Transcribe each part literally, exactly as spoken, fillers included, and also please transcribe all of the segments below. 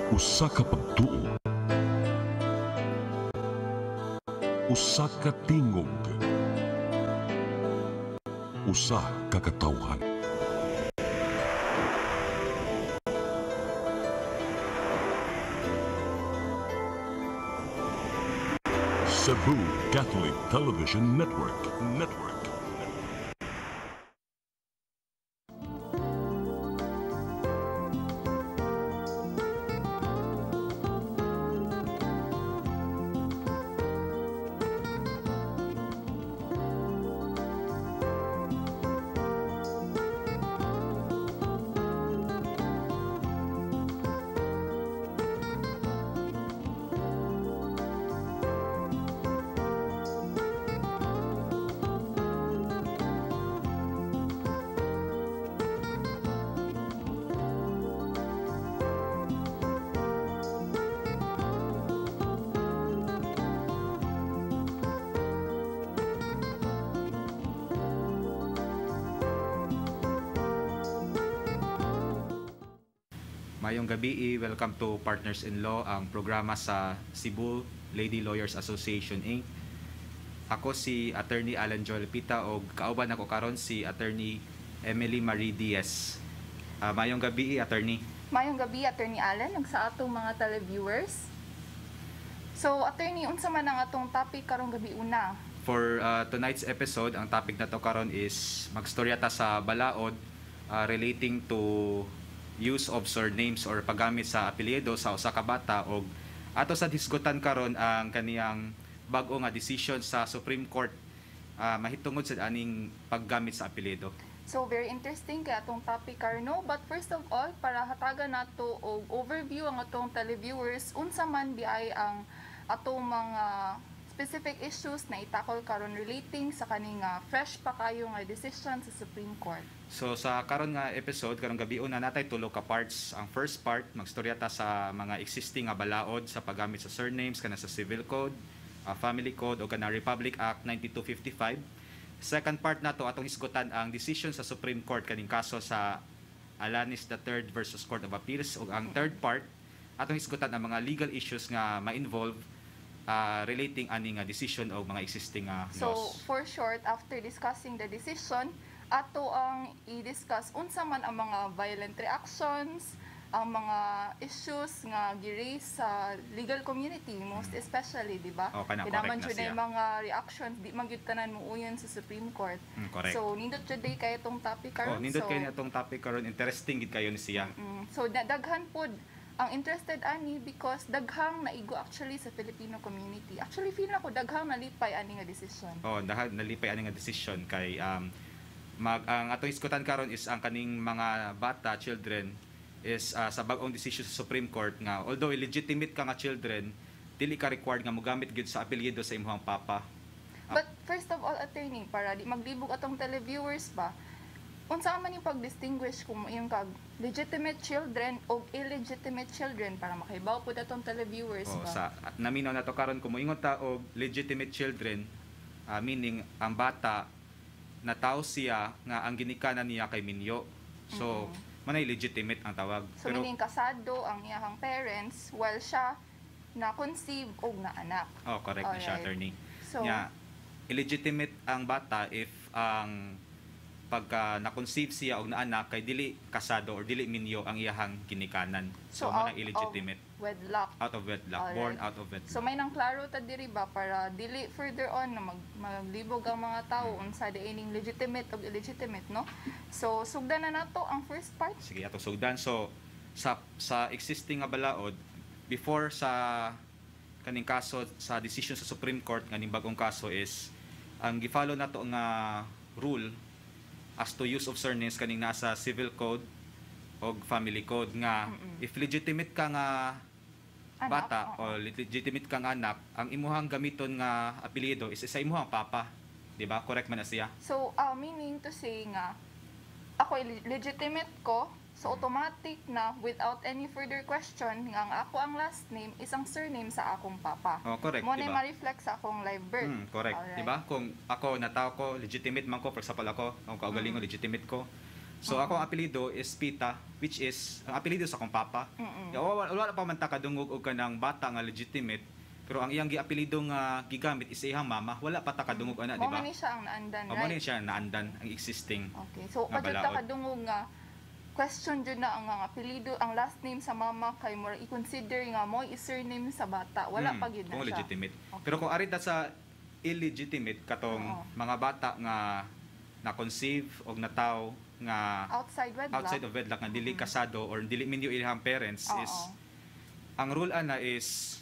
Usa ka pagtuo, usa ka tingog, usa ka katawhan. Cebu Catholic Television Network. Network. Mayong gabi, welcome to Partners in Law, ang programa sa Cebu Lady Lawyers Association Incorporated. Ako si Atty. Alen Pita o kauban ako karon si Atty. Emelie Diez. Uh, mayong gabi, Attorney. Mayong gabi, Atty. Alen, ug sa atong mga televiewers. So, Attorney, unsa man ang atong topic karong gabi una? For uh, tonight's episode, ang topic na to karon is magstorya ta sa balaod uh, relating to use of surnames or paggamit sa apelyido sa usa ka bata, og ato sa diskutan karon ang kaniyang bag-o nga decision sa Supreme Court uh, mahitungod sa aning paggamit sa apelyido. So very interesting kay atong topic karon, no? But first of all, para hatagan nato og overview ang atong televiewers unsa man biay ang atong mga specific issues na itakol karon relating sa kaning uh, fresh pa kayo nga decision sa Supreme Court. So sa karon nga episode, karong gabi una natay tulo ka parts. Ang first part, magstorya ta sa mga existing nga balaod sa paggamit sa surnames kana sa Civil Code, uh, Family Code o kana Republic Act ninety-two fifty-five. Second part nato atong isgutan ang decision sa Supreme Court kaning kaso sa Alanis the third versus Court of Appeals, ug ang third part atong isgutan ang mga legal issues nga ma-involve Uh, relating ani nga decision o mga existing uh, laws. So, for short, after discussing the decision, ato ang i-discuss unsa man ang mga violent reactions, ang mga issues nga gi-raise sa legal community, most mm. especially, di ba? Oh, kana, Kinaman correct na jud siya. mga reactions, di man gyud tanan mo uyon sa Supreme Court. Mm, correct. So, nindot jud day kay itong topic karon. Oh, nindot so, kay itong topic karon, interesting gid kayo ni siya. Mm, so, daghan pod ang interested ani because daghang naigo actually sa Filipino community. Actually feel ako daghang nalipay ani nga decision. Oh, daghang nalipay ani nga decision kay um mag ang atong iskutan karon is ang kaning mga bata, children is uh, sa bag-ong decision sa Supreme Court nga although illegitimate ka nga children, dili ka required nga mogamit gyud sa apelyido sa imong papa. But first of all, attorney, para di maglibog atong televiewers ba, unsa man yung pag-distinguish kung yung kag legitimate children o illegitimate children para makahibaw po datong televiewers oh, ba? Sa naminaw na to karon kung moingon ta og legitimate children, uh, meaning ang bata na tao siya nga ang ginikanan niya kay minyo. So, mm-hmm. manay legitimate ang tawag. So, pero meaning kasado ang iyahang parents while siya na-conceive og na anak. Oh, correct na siya, attorney. So, yeah, illegitimate ang bata if ang pagka na-conceive siya og naanak kay dili kasado or dili minyo ang iyahang ginikanan. So, so man illegitimate. Wedlock. Out of wedlock. Alright. Born out of wedlock. So may nang klaro ta diri ba para dili further on na mag maglibog ang mga tao hmm. unsa diining legitimate o illegitimate, no? So sugdan na nato ang first part. Sige, ato sugdan. So sa sa existing nga balaod before sa kaning kaso sa decision sa Supreme Court kaning bagong kaso is ang gi-follow nato nga rule as to use of surnames kaning nasa Civil Code o Family Code nga mm-mm. if legitimate ka nga anak, bata uh-oh. o legitimate ka nga anak, ang imuhang gamiton nga apelyido is sa imuhang papa, di ba? Correct man na siya. So uh, meaning to say nga ako legitimate ko, so automatic na without any further question nga ang ako ang last name isang surname sa akong papa. Oh, correct, mo diba? na ma-reflect sa akong live birth. Hmm, correct, right. di ba? Kung ako natao ko, legitimate man ko, for example ako, kung kaugalingon mm. legitimate ko, So ako ang apelyido is Pita, which is ang apelyido sa akong papa. Mm-mm. Ya, wala, wala pa man ta kadungog og kanang bata nga legitimate, pero ang iyang giapelyido nga gigamit is iyang mama, wala pa ta kadungog ana, di Mo ba? man ni siya ang naandan, O mo right? siya naandan ang existing. Okay. So nga padto ta balaod. kadungog nga question jud na ang, ang apelyido, ang last name sa mama kay mo i-consider nga mo i-surname sa bata. Wala Mm, pa gyud na kung siya. legitimate. Okay. Pero kung arita sa illegitimate katong Oo. mga bata nga na-conceive o nataw nga Outside wedlock. outside of wedlock nga dili kasado or dili minyo ilang parents Oo. is ang rule ana is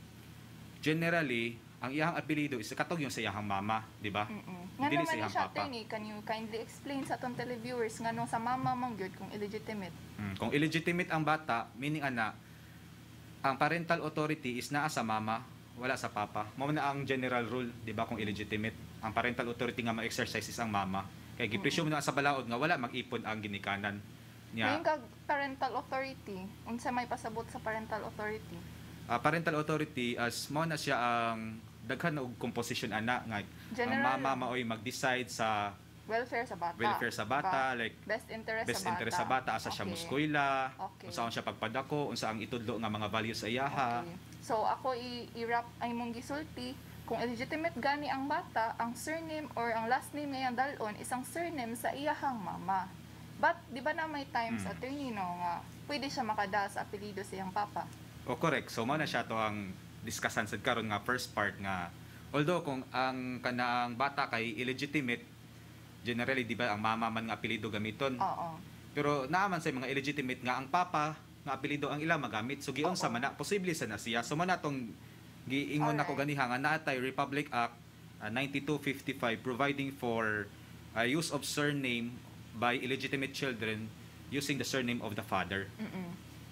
generally ang iyang apelyido is katog yung sa iyang mama, di ba? Mm-mm. Nga Dili naman sa ni iyang siya, papa. Atty, can you kindly explain sa atong televiewers nga nung sa mama mong gyud kung illegitimate? Mm, kung illegitimate ang bata, meaning ana ang parental authority is naa sa mama, wala sa papa. Mao na ang general rule, di ba, kung illegitimate. Ang parental authority nga ma-exercise is ang mama. Kaya gipresume na sa balaod nga wala mag-ipon ang ginikanan niya. Ngayon kag parental authority, unsa may pasabot sa parental authority? Ah, parental authority as mo na siya ang daghan og composition ana nga General ang mama lang. maoy mag-decide sa Welfare sa bata. welfare sa bata, like Best interest best sa bata. interest sa bata, asa siya Okay. muskwela, Okay. unsaon siya pagpadako, unsa ang itudlo nga mga values sa iyaha. Okay. So ako i- i-wrap ay mong gisulti kung illegitimate gani ang bata, ang surname or ang last name ngayang dalon isang surname sa iyahang mama. But di ba na may times Hmm. attorney no nga pwede siya makada sa apelyido sa iyang papa. O correct. So mao na siya to ang discussion sad karon nga first part nga although kung ang kanaang bata kay illegitimate generally di ba ang mama man nga apelyido gamiton. Oo. Pero naaman sa mga illegitimate nga ang papa nga apelyido ang ila magamit. So giun sa Oo. mana posible sa na siya. So man natong giingon nako Alright. ganiha nga naatay Republic Act uh, ninety-two fifty-five providing for uh, use of surname by illegitimate children using the surname of the father. Mm-mm.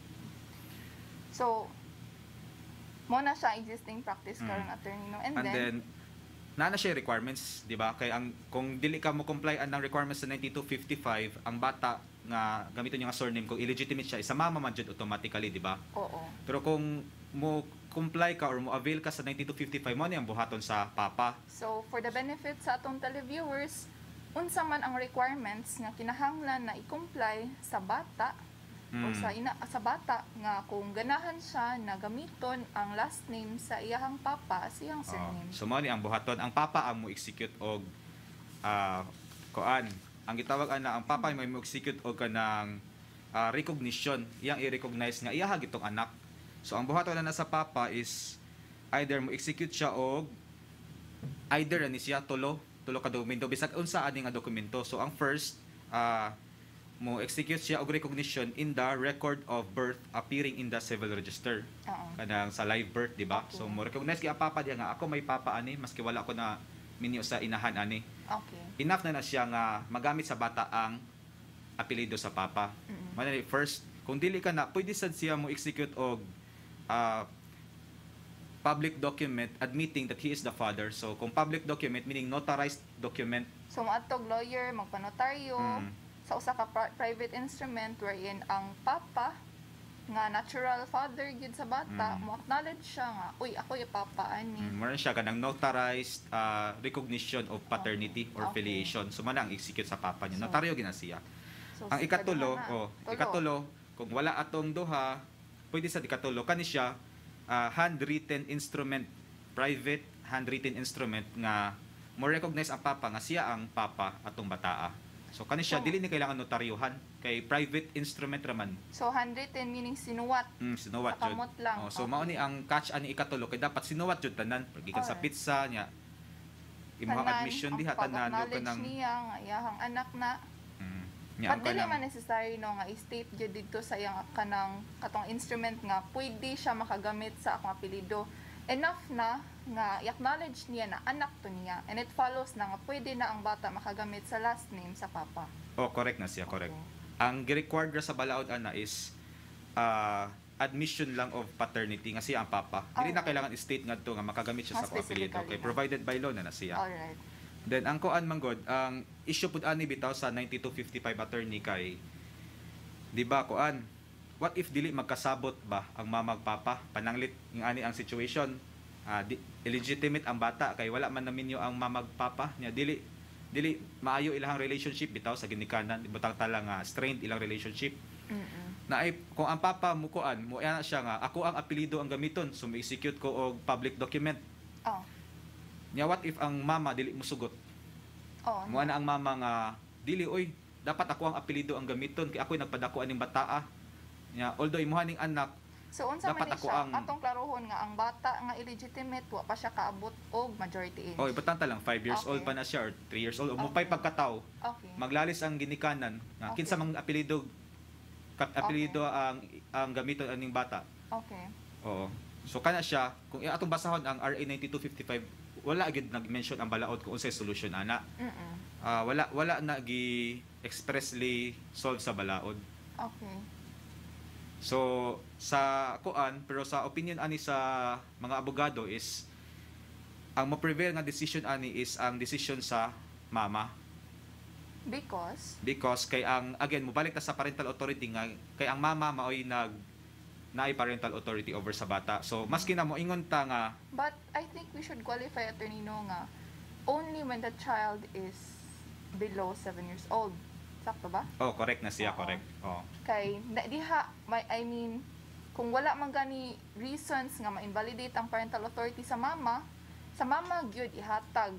So mo na siya existing practice karon Mm. attorney no. And, And then, then na na siya requirements, di ba? Kay ang kung dili ka mo comply ang requirements sa ninety-two fifty-five, ang bata nga gamiton niya nga surname kung illegitimate siya, isa mama man jud automatically, di ba? oo. Pero kung mo comply ka or mo avail ka sa ninety-two fifty-five, mo na yung buhaton sa papa. So, for the benefit sa atong televiewers, unsa man ang requirements nga kinahanglan na i-comply sa bata o Mm. sa ina sa bata nga kung ganahan siya na gamiton ang last name sa iyahang papa sa iyang Oh, surname. so mo ni ang buhaton, ang papa ang mo execute og ah kuan. Ang gitawag ana ang papa may mo execute og kanang ah, recognition, iyang i-recognize nga iyaha gitong anak. So ang buhaton na sa papa is either mo execute siya og either ani siya tulo, tulo ka dokumento bisag unsa ani nga dokumento. So ang first ah mo execute siya og recognition in the record of birth appearing in the civil register. Oo. Kanang sa live birth, di ba? Okay. So mo recognize kay papa diya nga ako may papa ani maski wala ko na minyo sa inahan ani. Okay. Enough na na siya nga magamit sa bata ang apelyido sa papa. Mm-mm. Manali first, kung dili ka na pwede sad siya mo execute og ah, public document admitting that he is the father. So kung public document meaning notarized document, So, maatog lawyer, magpanotaryo, Mm. sa usa ka pri- private instrument wherein ang papa nga natural father gyud sa bata, Mm. mo acknowledge siya nga, uy, ako yung papa ani. mm, meron siya kanang notarized ah, recognition of paternity or Okay. filiation. So man ang execute sa papa niya. So, Notaryo gina siya. So, Ang si ikatulo, kaduha na. oh, Tulo. ikatulo, kung wala atong duha, pwede sa ikatulo kani siya ah, handwritten instrument, private handwritten instrument nga mo recognize ang papa nga siya ang papa atong bataa. So kani siya So, dili ni kailangan notaryuhan kay private instrument raman. So, handwritten meaning sinuwat. Mm, sinuwat Sa jud. kamot lang. Oh, so Okay. mao ni ang catch ani ikatulo kay dapat sinuwat jud tanan gikan sa Alright. pizza niya. Imong Tanan, admission ang diha tanan yo pag-acknowledge kanang niya nga iyahang anak na. mm, niya ang But dili kanang man necessary no nga i-state gyud dito sa iyang kanang katong instrument nga pwede siya makagamit sa akong apelyido. Enough na nga i-acknowledge niya na anak to niya and it follows na nga pwede na ang bata makagamit sa last name sa papa. oh correct na siya, correct. Okay. Ang gi-required ra sa balaod ana is ah, admission lang of paternity nga siya ang papa. Dili na Alright. kailangan i-state ngadto nga makagamit siya Ah, sa akong apelyido specifically kay na. provided by law na na siya. Alright. Then ang kuan man god, ang issue pud ani bitaw sa ninety-two fifty-five attorney kay di ba kuan? What if dili magkasabot ba ang mamag papa? Pananglit ng ani ang situation. Ah, di, illegitimate ang bata kay wala man naminyo ang mamag papa niya dili dili maayo ilang relationship bitaw sa ginikanan butang tala nga strained ilang relationship. Mm-mm. Na ay kung ang papa mo kuan mo ana siya nga ako ang apelyido ang gamiton so ma-execute ko og public document. Oh. Nya what if ang mama dili mo sugot? Oh. Mo ana ang mama nga dili oy dapat ako ang apelyido ang gamiton kay ako'y nagpadako aning bataa. Nya although imuha ning anak So unsa man dapat ni ako siya? ang- Atong klarohon nga ang bata nga illegitimate wa pa siya kaabot og majority age. oh ibutang ta lang five years Okay. old pa na siya or three years old o mo Okay. pay pagkataw Okay. maglalis ang ginikanan nga Okay. kinsa mang apelyido kap apelyido ang ang gamiton aning bata. Okay. Oo. So kana siya kung atong basahon ang R A ninety-two fifty-five wala gid nag-mention ang balaod kung unsay solution ana. Mm-mm. Ah, wala wala na gi expressly solve sa balaod. Okay. So sa kuan pero sa opinion ani sa mga abogado is ang mo-prevail nga decision ani is ang decision sa mama Because because kay ang again mobalik ta sa parental authority nga kay ang mama maoy nag naay parental authority over sa bata. So maski na mo ingon ta nga but I think we should qualify attorney no nga only when the child is below seven years old. Sakto ba? oh correct na siya Oo. correct. Oh. Kay na, diha may I mean kung wala man gani reasons nga ma-invalidate ang parental authority sa mama, sa mama gyud ihatag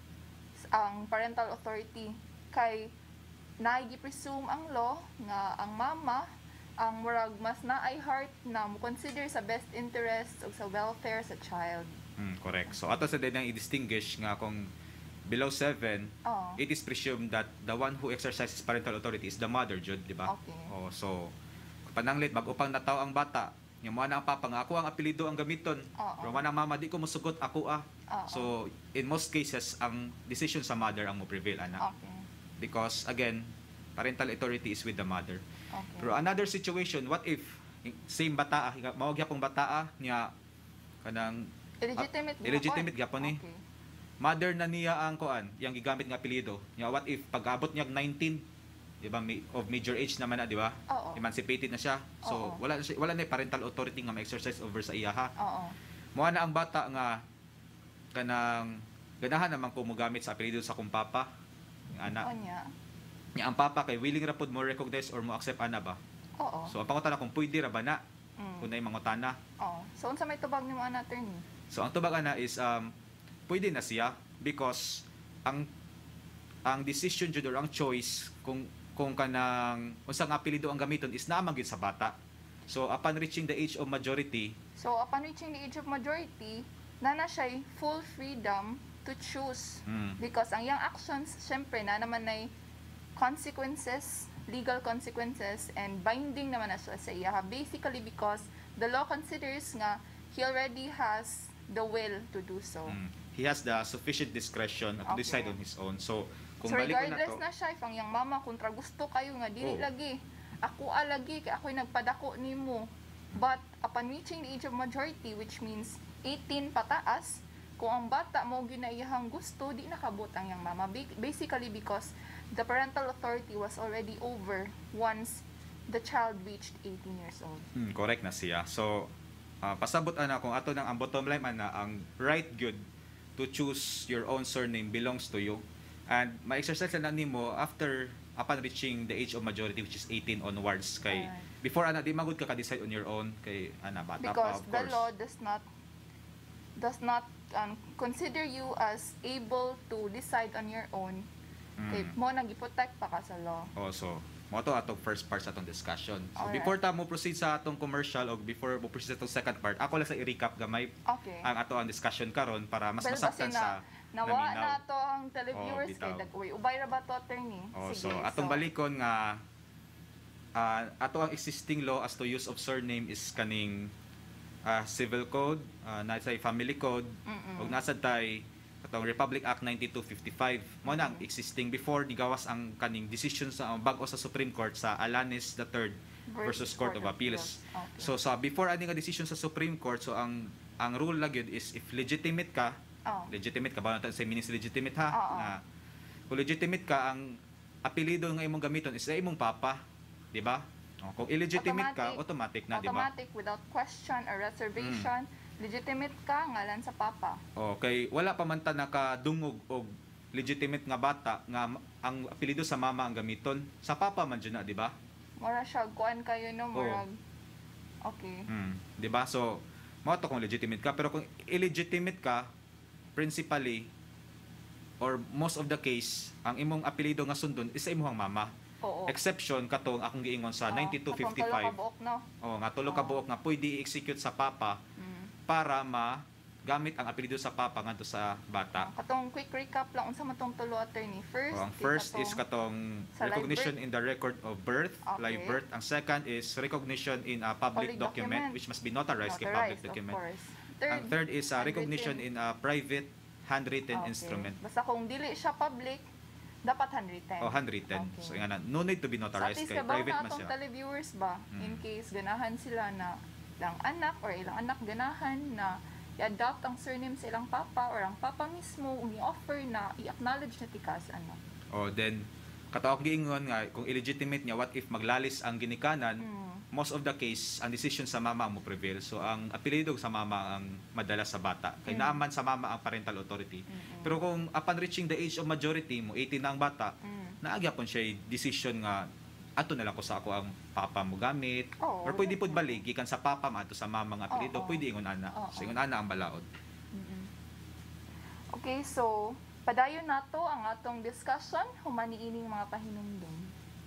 ang parental authority kay naay gi-presume ang law nga ang mama ang murag mas naay heart na mo consider sa best interest ug sa welfare sa child. Mm, correct. So ato sa din i-distinguish nga kung below seven, Oh. it is presumed that the one who exercises parental authority is the mother, Jud, di ba? Okay. Oh, so pananglit bag upang nataw ang bata, nya mo na ang papa nga ako ang apelyido ang gamiton. Oo. Pero man ang mama di ko mosugot ako ah. Oo. So in most cases ang decision sa mother ang mo prevail ana. Okay. Because again, parental authority is with the mother. Okay. Pero another situation, what if same bata ah, mao gyapong bata ah, nya kanang Illegitimate. Ah, illegitimate gyapon ni. Okay. Mother na niya ang kuan, yang gigamit nga apelyido. Nya what if pag-abot niya nineteen, di ba, may- of major age naman na, di ba? Oo. Emancipated na siya. So Oo. wala na siya, wala na yung parental authority nga ma-exercise over sa iya ha. Oo. Moa na ang bata nga kanang ganahan naman ko mo gamit sa apelyido sa kung papa. Yung ana. Onya. Nya ang papa kay willing ra pud mo recognize or mo accept ana ba? Oo. So ang pangutana kung pwede ra ba na? Mm. Kung na mangutana. Oo. So unsa may tubag nimo ana attorney? So ang tubag ana is um pwede na siya because ang ang decision jud or ang choice kung kung kanang unsang apelyido ang gamiton is naamang gyud sa bata. So upon reaching the age of majority, So upon reaching the age of majority, nana siya full freedom to choose mm, because ang yang actions syempre na naman ay consequences, legal consequences and binding naman na siya sa iya. Basically because the law considers nga he already has the will to do so. mm, he has the sufficient discretion to Okay. decide on his own. So kung So balik ko na regardless to, na, siya, if ang yang mama kontra gusto kayo nga dili Oh. lagi. Ako a lagi kay ako'y nagpadako nimo. But upon reaching the age of majority which means eighteen pataas, kung ang bata mo ginaiyahang gusto, di nakabot ang yang mama. Ba- Basically because the parental authority was already over once the child reached eighteen years old. mm, correct na siya. So ah, pasabot ana kung ato nang ang bottom line ana ang right good to choose your own surname belongs to you. And ma-exercise na nimo after upon reaching the age of majority which is eighteen onwards kay Alright. before ana di magud ka ka-decide on your own kay ana bata pa Because of the course. law does not does not um, consider you as able to decide on your own. Kay Mm. mo nag-protect pa ka sa law. Also, mo to atong first part sa atong discussion. So Alright. before ta mo proceed sa atong commercial o before mo proceed sa atong second part, ako lang sa i-recap gamay Okay. ang ato ang discussion karon para mas Well, masaktan kasi sa na, nawa naminaw. na to ang televiewers Oh, kay bitaw. dag-uy. Ubay ra ba to attorney? Oh, Sige, so atong so, balikon nga ah, ato ang existing law as to use of surname is kaning ah, civil code, uh, nasa family code, Mm-mm. ug nasa tay atong Republic Act ninety-two fifty-five. Mo na ang existing before digawas ang kaning decision sa ang bag-o sa Supreme Court sa Alanis the third versus Court of Appeals. Okay. So sa before ani nga decision sa Supreme Court, so ang ang rule lang yun is if legitimate ka, Oh. legitimate ka ba natin sa means legitimate ha? Oo. Na, kung legitimate ka, ang apelido nga imong gamiton is sa imong papa, di ba? O, kung illegitimate ka, automatic na, di ba? Automatic without question or reservation, legitimate ka ngalan sa papa. O, kay wala pa man ta nakadungog og legitimate nga bata nga m- ang apelyido sa mama ang gamiton. Sa papa man dyan na, di ba? Mura siya, kuan kayo no, murag. Okay. Hmm, 'di ba? So, mo to kung legitimate ka, pero kung illegitimate ka, principally or most of the case, ang imong apelyido nga sundon is sa imong mama. Oo. Exception katong akong giingon sa Oo, ninety-two katong fifty-five. tulo ka buok, no? Oh, nga tulo ka Oo. buok nga pwede i-execute sa papa Mm. para ma gamit ang apelyido sa papa ngadto sa bata. Katong quick recap lang unsa man tong tulo, attorney. First, Oh, ang di first katong- is katong sa live recognition birth. in the record of birth, Okay. live birth. Ang second is recognition in a public Public document, document. which must be notarized kay public Notarized, of document. course. Third, Ang third is uh, recognition handwritten. in a private handwritten Okay. instrument. Basta kung dili siya public, dapat handwritten. O handwritten. Okay. So nga na, no need to be So at notarized least kay kabaw private na man atong siya. televiewers ba, Mm. in case ganahan sila na ilang anak or ilang anak ganahan na i-adopt ang surname sa ilang papa or ang papa mismo i-offer na i-acknowledge na tikas ano. O then kataok giingon nga kung illegitimate niya, what if maglalis ang ginikanan? Mm. Most of the case ang decision sa mama ang mo prevail. So ang apelyido sa mama ang madala sa bata. Kay Mm. naaman sa mama ang parental authority. Mm-mm. Pero kung upon reaching the age of majority mo, eighteen na ang bata, Mm. naagya pon siya decision nga ato na lang ko sa ako ang papa mo gamit. Oo. Or pwede pud balik gikan sa papa mo ato sa mama nga apelyido, Oo. pwede ingon ana. Oo. So ingon ana ang balaod. Mm-mm. Okay, so padayon nato ang atong discussion human niining mga pahinumdum.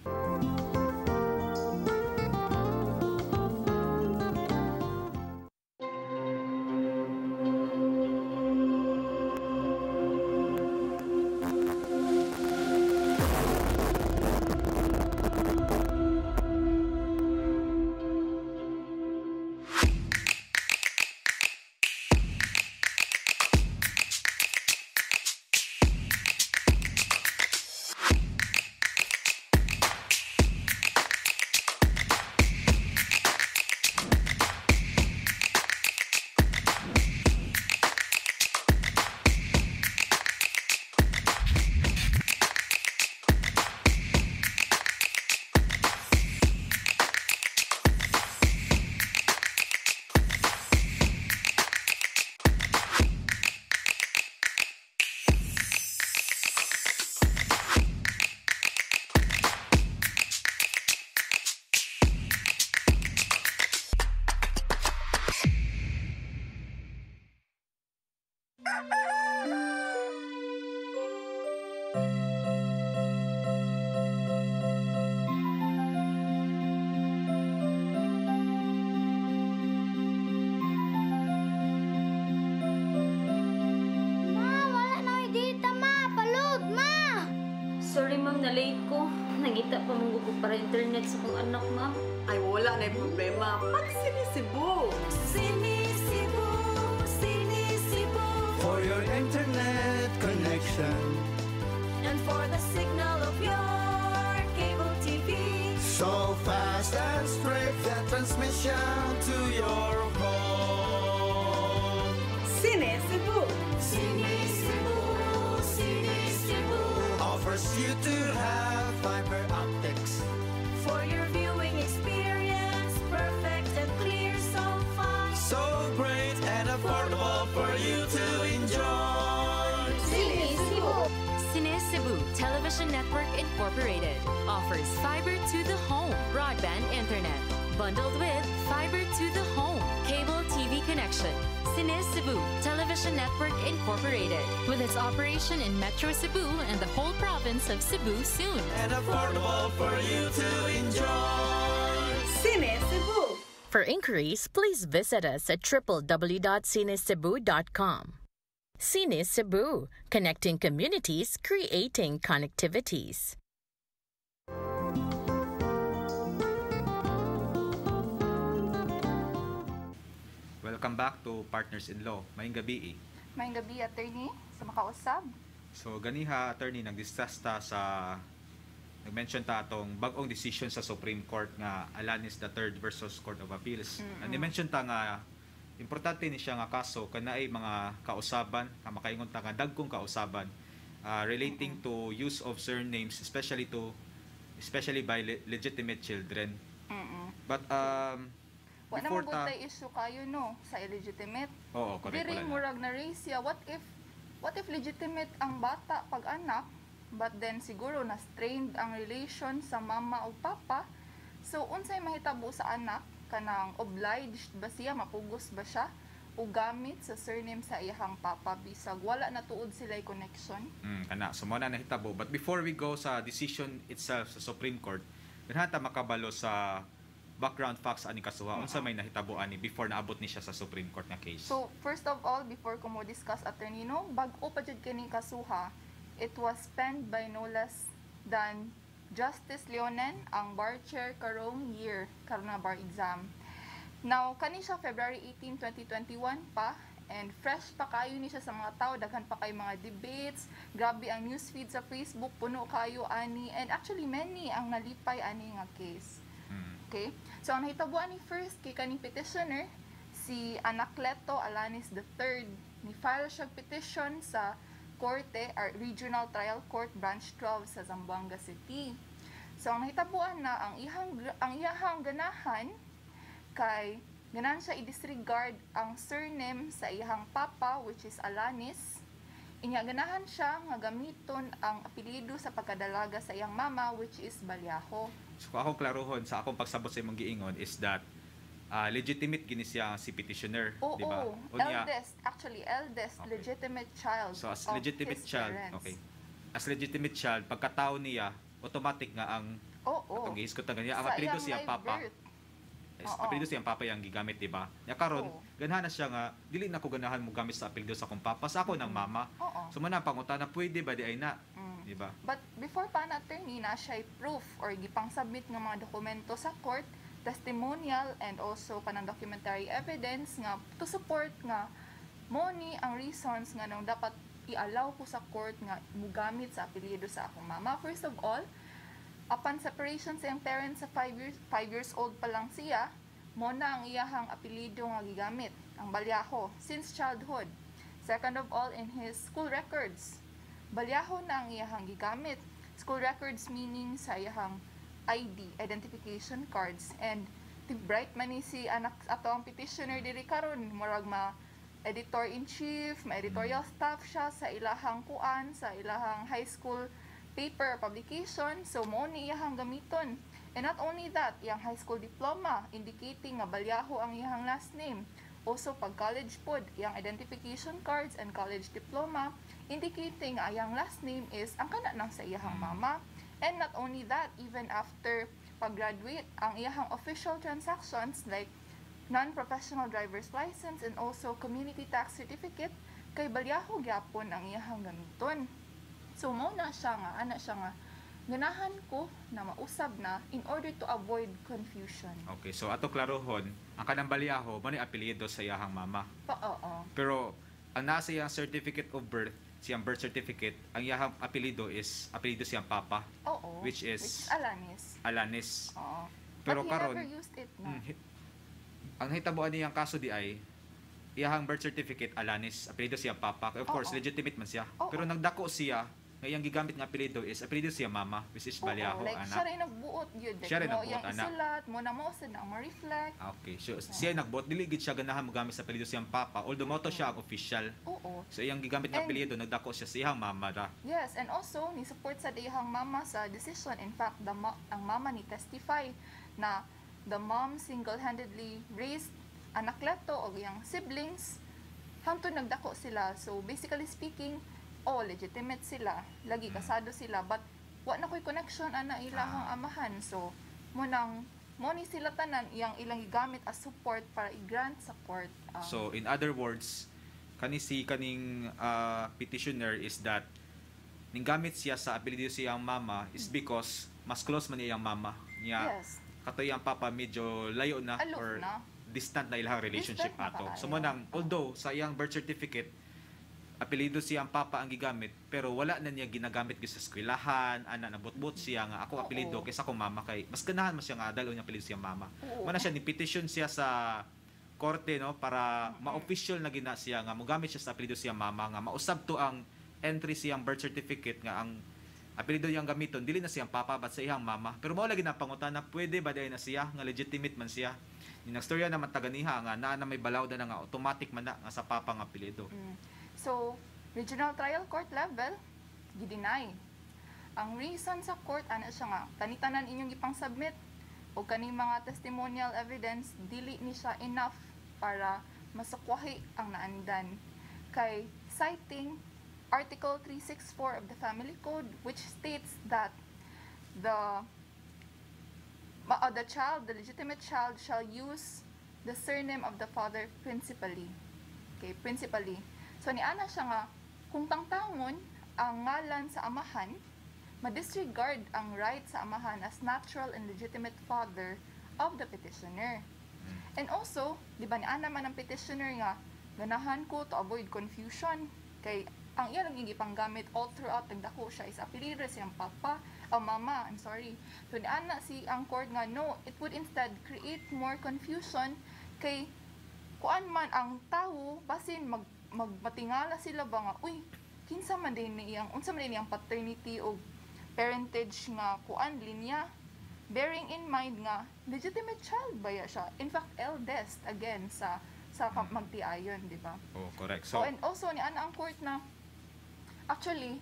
Ma, wala na ko'y data, ma. Palud, ma. Sorry ma'am, na-late ko. Nangita pa mong gugo para internet sa kong anak, ma'am. Ay, wala na yung problema. Pag sinisibo. Sinisibo, sinisibo. For your internet connection, And for the signal of your cable T V. so fast and straight, that transmission to your home. Sinisibo. Sinisibo, sinisibo. Offers you to have fiber optics. For your viewing experience, perfect and clear so far. So great and affordable for you to enjoy. Sinisibo. Cine Cebu Television Network Incorporated offers fiber to the home broadband internet bundled with fiber to the home cable T V connection. Cine Cebu Television Network Incorporated with its operation in Metro Cebu and the whole province of Cebu soon. And affordable for you to enjoy. Sinisibo. For inquiries, please visit us at w w w dot cinecebu dot com. Cine Cebu, connecting communities, creating connectivities. Welcome back to Partners in Law. Mayong gabi eh. Mayong gabi, attorney, sa makausab. So ganiha attorney nag-discuss ta sa nag-mention ta atong bag-ong decision sa Supreme Court nga Alanis the third versus Court of Appeals. Mm-mm. And i-mention ta nga importante ni siya nga kaso kanay mga kausaban nga makaingon ta nga dagkong kausaban uh, relating to use of surnames especially to especially by le- legitimate children. Mm-mm. But um Wa na before ta magutay issue kayo no sa illegitimate. Oo, correct Diri wala na. murag na raise ya, what if what if legitimate ang bata pag anak, but then siguro na strained ang relation sa mama o papa, so unsay mahitabo sa anak, kanang obliged ba siya, mapugos ba siya, o gamit sa surname sa iyang papa bisag wala na tuod sila'y connection? Mm, kana, so mo na nahitabo. But before we go sa decision itself sa Supreme Court, ganhata makabalo sa background facts ani kasuha, unsa may nahitabo ani before naabot ni siya sa Supreme Court nga case. So, first of all, before ko mo discuss attorney, no, bag-o pa jud kining kasuha, it was penned by no less than Justice Leonen, ang bar chair karong year, karon nga bar exam. Now, kani siya February eighteenth, twenty twenty-one pa, and fresh pa kayo ni siya sa mga tao, daghan pa kayo mga debates, grabe ang newsfeed sa Facebook, puno kayo ani, and actually many ang nalipay ani nga case. Okay? So, ang nahitabuan ni first kay kaning petitioner, si Anacleto Alanis the third, ni file siya petition sa Korte, or Regional Trial Court Branch twelve sa Zamboanga City. So, ang nahitabuan na ang ihang ang iyahang ganahan kay ganahan siya i-disregard ang surname sa iyang papa, which is Alanis. Inya ganahan siya nga gamiton ang apelyido sa pagkadalaga sa iyang mama, which is Balyaho. So kung akong klarohon sa akong pagsabot sa imong giingon is that uh, legitimate gini siya si petitioner, Oo, di ba? oo. Unya, Eldest, actually, eldest Okay. legitimate child so as of legitimate his child, parents. okay. As legitimate child, pagkatao niya, automatic nga ang Oo. atong gihiskot nga niya ang Sa apelyido iyang siyang live papa. birth. Is, Oo. apelyido siyang papa yung gigamit, di ba? Ya karon, Oo. ganahan na siya nga dili na ko ganahan mo gamit sa apelyido sa akong papa, sa ako ng mama. Oo. So man pangutana pwede ba di ay na, Mm. di ba? But before pa na attorney na siya proof or gipang submit ng mga dokumento sa court, testimonial and also kanang documentary evidence nga to support nga mo ni ang reasons nga nung dapat i-allow ko sa court nga mugamit sa apelyido sa akong mama. First of all, upon separation sa iyang parents sa five years five years old pa lang siya, mo na ang iyahang apelyido nga gigamit, ang Balyaho, since childhood. Second of all, in his school records, Balyaho na ang iyahang gigamit. School records meaning sa iyahang I D, identification cards. And bright man ni si anak ato ang petitioner diri karon, murag ma editor-in-chief, ma editorial staff siya sa ilahang kuan, sa ilahang high school paper publication, so mo ni iyahang gamiton. And not only that, iyang high school diploma indicating nga Balyaho ang iyahang last name. Also pag college pod, iyang identification cards and college diploma indicating nga iyang last name is ang kana nang sa iyahang mama. And not only that, even after pag-graduate, ang iyahang official transactions like non-professional driver's license and also community tax certificate, kay Balyaho gyapon ang iyahang gamiton. So, mo na siya nga, ana siya nga, ganahan ko na mausab na in order to avoid confusion. Okay, so ato klarohon, ang kanang Balyaho, man apelyido sa iyahang mama. Pa, oo. Pero ang nasa iyang certificate of birth, siyang birth certificate, ang iyahang apelyido is apelyido siyang papa, Oo. which is Which is Alanis. Alanis. Oo. Pero But he karon, never used it na. mm, hi- ang nahitabuan niyang kaso di ay iyahang birth certificate Alanis, apelyido siyang papa. Of course, Oo. legitimate man siya. Oo. Pero nagdako siya nga iyang gigamit nga apelyido is apelyido siya mama, which is Balyaho, Oo, like anak. siya rin nagbuot yun. Like, Siya rin mo nagbuot, yung anak. isulat, mo na mo sa na ma-reflect. Ah, Okay, so siya nagbuot, dili gid siya ganahan mo gamit sa apelyido siyang papa, although mo to siya ang official. Oo. So iyang gigamit nga And- apelyido, nagdako siya sa iyang mama ra. Yes, and also, ni support sa dihang mama sa decision. In fact, the ma- ang mama ni testify na the mom single-handedly raised Anacleto o iyang siblings hangtod nagdako sila. So, basically speaking, oh, legitimate sila. Lagi kasado sila. But, wa na ko'y connection ana ilahang amahan. So, mo nang mo ni sila tanan iyang ilang gigamit as support para i-grant support. um, So in other words, kani si kaning uh, petitioner is that ning gamit siya sa apelyido siyang mama is because mas close man niya iyang mama niya. yes. Kato iyang papa medyo layo na Aloof or na. distant na ilang relationship Distant na ato. kaayo. So mo nang although sa iyang birth certificate apelyido siyang papa ang gigamit pero wala na niya ginagamit gyud sa eskwelahan, ana nabutbut siya nga ako Oo. apelyido kaysa akong mama kay mas ganahan man siya nga dalo niya apelyido siyang mama. Oo. Mana siya ni petition siya sa korte no para ma-official na gina siya nga mogamit siya sa apelyido siyang mama nga mausab to ang entry siyang birth certificate nga ang apelyido yang gamiton dili na siyang papa but sa iyang mama. Pero mao lagi na pangutana pwede ba dahil na siya nga legitimate man siya. Ni nagstorya naman taganiha nga naa na may balawda na nga automatic man na nga sa papa nga apelyido. Mm. So, regional trial court level, gideny. Ang reason sa court, ana siya nga, kanitanan inyong ipang submit o kaning mga testimonial evidence, dili ni siya enough para masukwahi ang naandan. Kay citing Article three sixty-four of the Family Code, which states that the ma- uh, the child, the legitimate child, shall use the surname of the father principally. Okay, principally. So ni ana siya nga, kung tangtangon ang ngalan sa amahan, ma-disregard ang right sa amahan as natural and legitimate father of the petitioner. And also, di ba ni ana man ang petitioner nga, ganahan ko to avoid confusion, kay ang iya lang gipang gamit all throughout nagdako siya is apelido siyang papa o mama, I'm sorry. So ni ana si ang court nga, no, it would instead create more confusion kay kuan man ang tao basin mag magmatingala sila ba nga, uy, kinsa man din niyang unsa man din niyang paternity o parentage nga kuan linya, bearing in mind nga legitimate child ba ya siya, in fact eldest again sa sa hmm. magtiayon, di ba? Oh, correct. So, So, oh, and also ni ana ang court na actually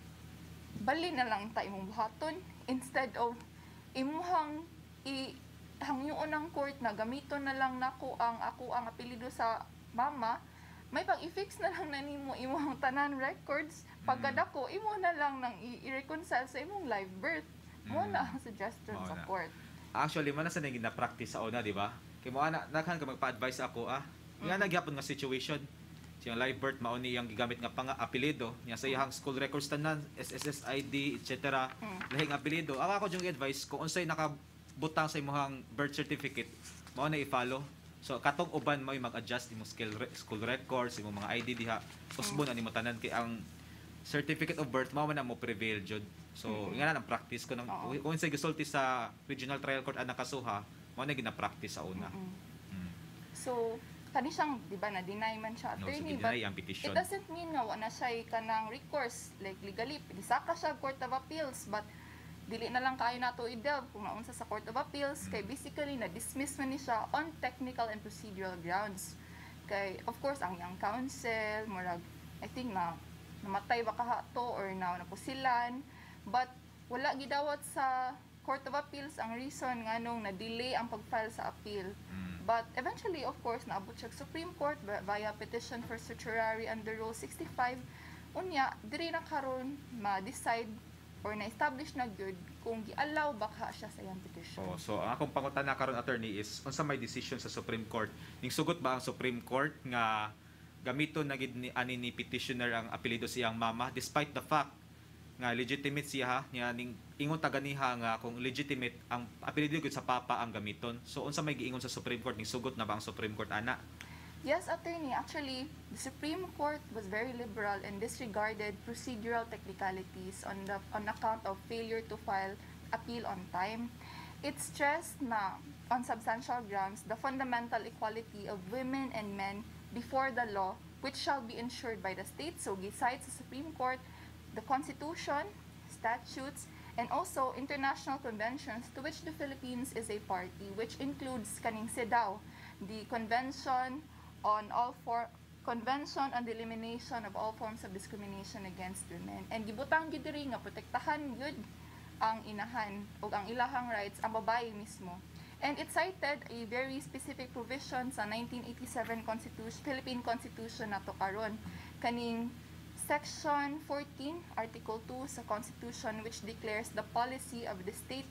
bali na lang ta imong buhaton instead of imuhang i hangyoon ng court na gamiton na lang nako ang ako ang apelyido sa mama, may pang i-fix na lang na nimo imong tanan records pagkadako imo na lang nang i-reconcile sa imong live birth. Mo Mm. na ang suggestion Mao sa na. court. actually, man na sa naging na-practice sa una, di ba? Kaya mo, ana, nakhan ka magpa-advise ako, ah. Nga Mm. nagyapon nga situation. Siyang live birth, mauni yung gigamit nga pang apelido. Niya sa iyang school records tanan, S S S I D, et cetera. Mm. Lahing apelido. Ako ako yung advice, kung unsay nakabutang sa imong birth certificate, mao na i-follow. So, katong uban mo yung mag-adjust imong school, re- school records, imong mga I D diha. Usbon ani mo tanan kay ang certificate of birth mao man na mo prevail jud. So, Mhm. nga na ang practice ko nang Oo. kung unsay gisulti sa regional trial court ana kasuha, mao na gina-practice sa una. Mm-mm. Mm. So, kani siyang, di ba, na-deny man siya No, attorney, sige, but deny ang petition. it doesn't mean nga wala siya kanang recourse, like legally, disaka siya Court of Appeals, but dili na lang kayo nato i-delve kung naunsa sa Court of Appeals, kay basically na-dismiss man ni siya on technical and procedural grounds. Kay, of course, ang young counsel, murag, I think na, namatay ba kahato or na napusilan, but wala gidawat sa Court of Appeals ang reason nga nung na-delay ang pag-file sa appeal. Mm. But eventually, of course, naabot siya sa Supreme Court vi- via petition for certiorari under Rule sixty-five. Unya, diri na karon ma-decide or na-establish na gyud kung gi-allow ba ka siya sa iyang petition. Oh, so ang akong pangutan na karon attorney is unsa may decision sa Supreme Court. Ning sugot ba ang Supreme Court nga gamiton na gid ni ani ni petitioner ang apelyido siyang mama despite the fact nga legitimate siya ha niya ning ingon ta ganiha nga kung legitimate ang apelyido gud sa papa ang gamiton. So unsa may giingon sa Supreme Court ning sugot na ba ang Supreme Court ana? Yes, attorney. Actually, the Supreme Court was very liberal and disregarded procedural technicalities on the on account of failure to file appeal on time. It stressed na on substantial grounds the fundamental equality of women and men before the law, which shall be ensured by the state. So, besides the Supreme Court, the Constitution, statutes, and also international conventions to which the Philippines is a party, which includes kaning CEDAW, the Convention on all for Convention on the Elimination of All Forms of Discrimination Against Women. And gibutang gyud diri nga protektahan gyud ang inahan o ang ilahang rights ang babae mismo. And it cited a very specific provision sa nineteen eighty-seven Constitution, Philippine Constitution nato karon, kaning Section fourteen, Article two sa Constitution, which declares the policy of the state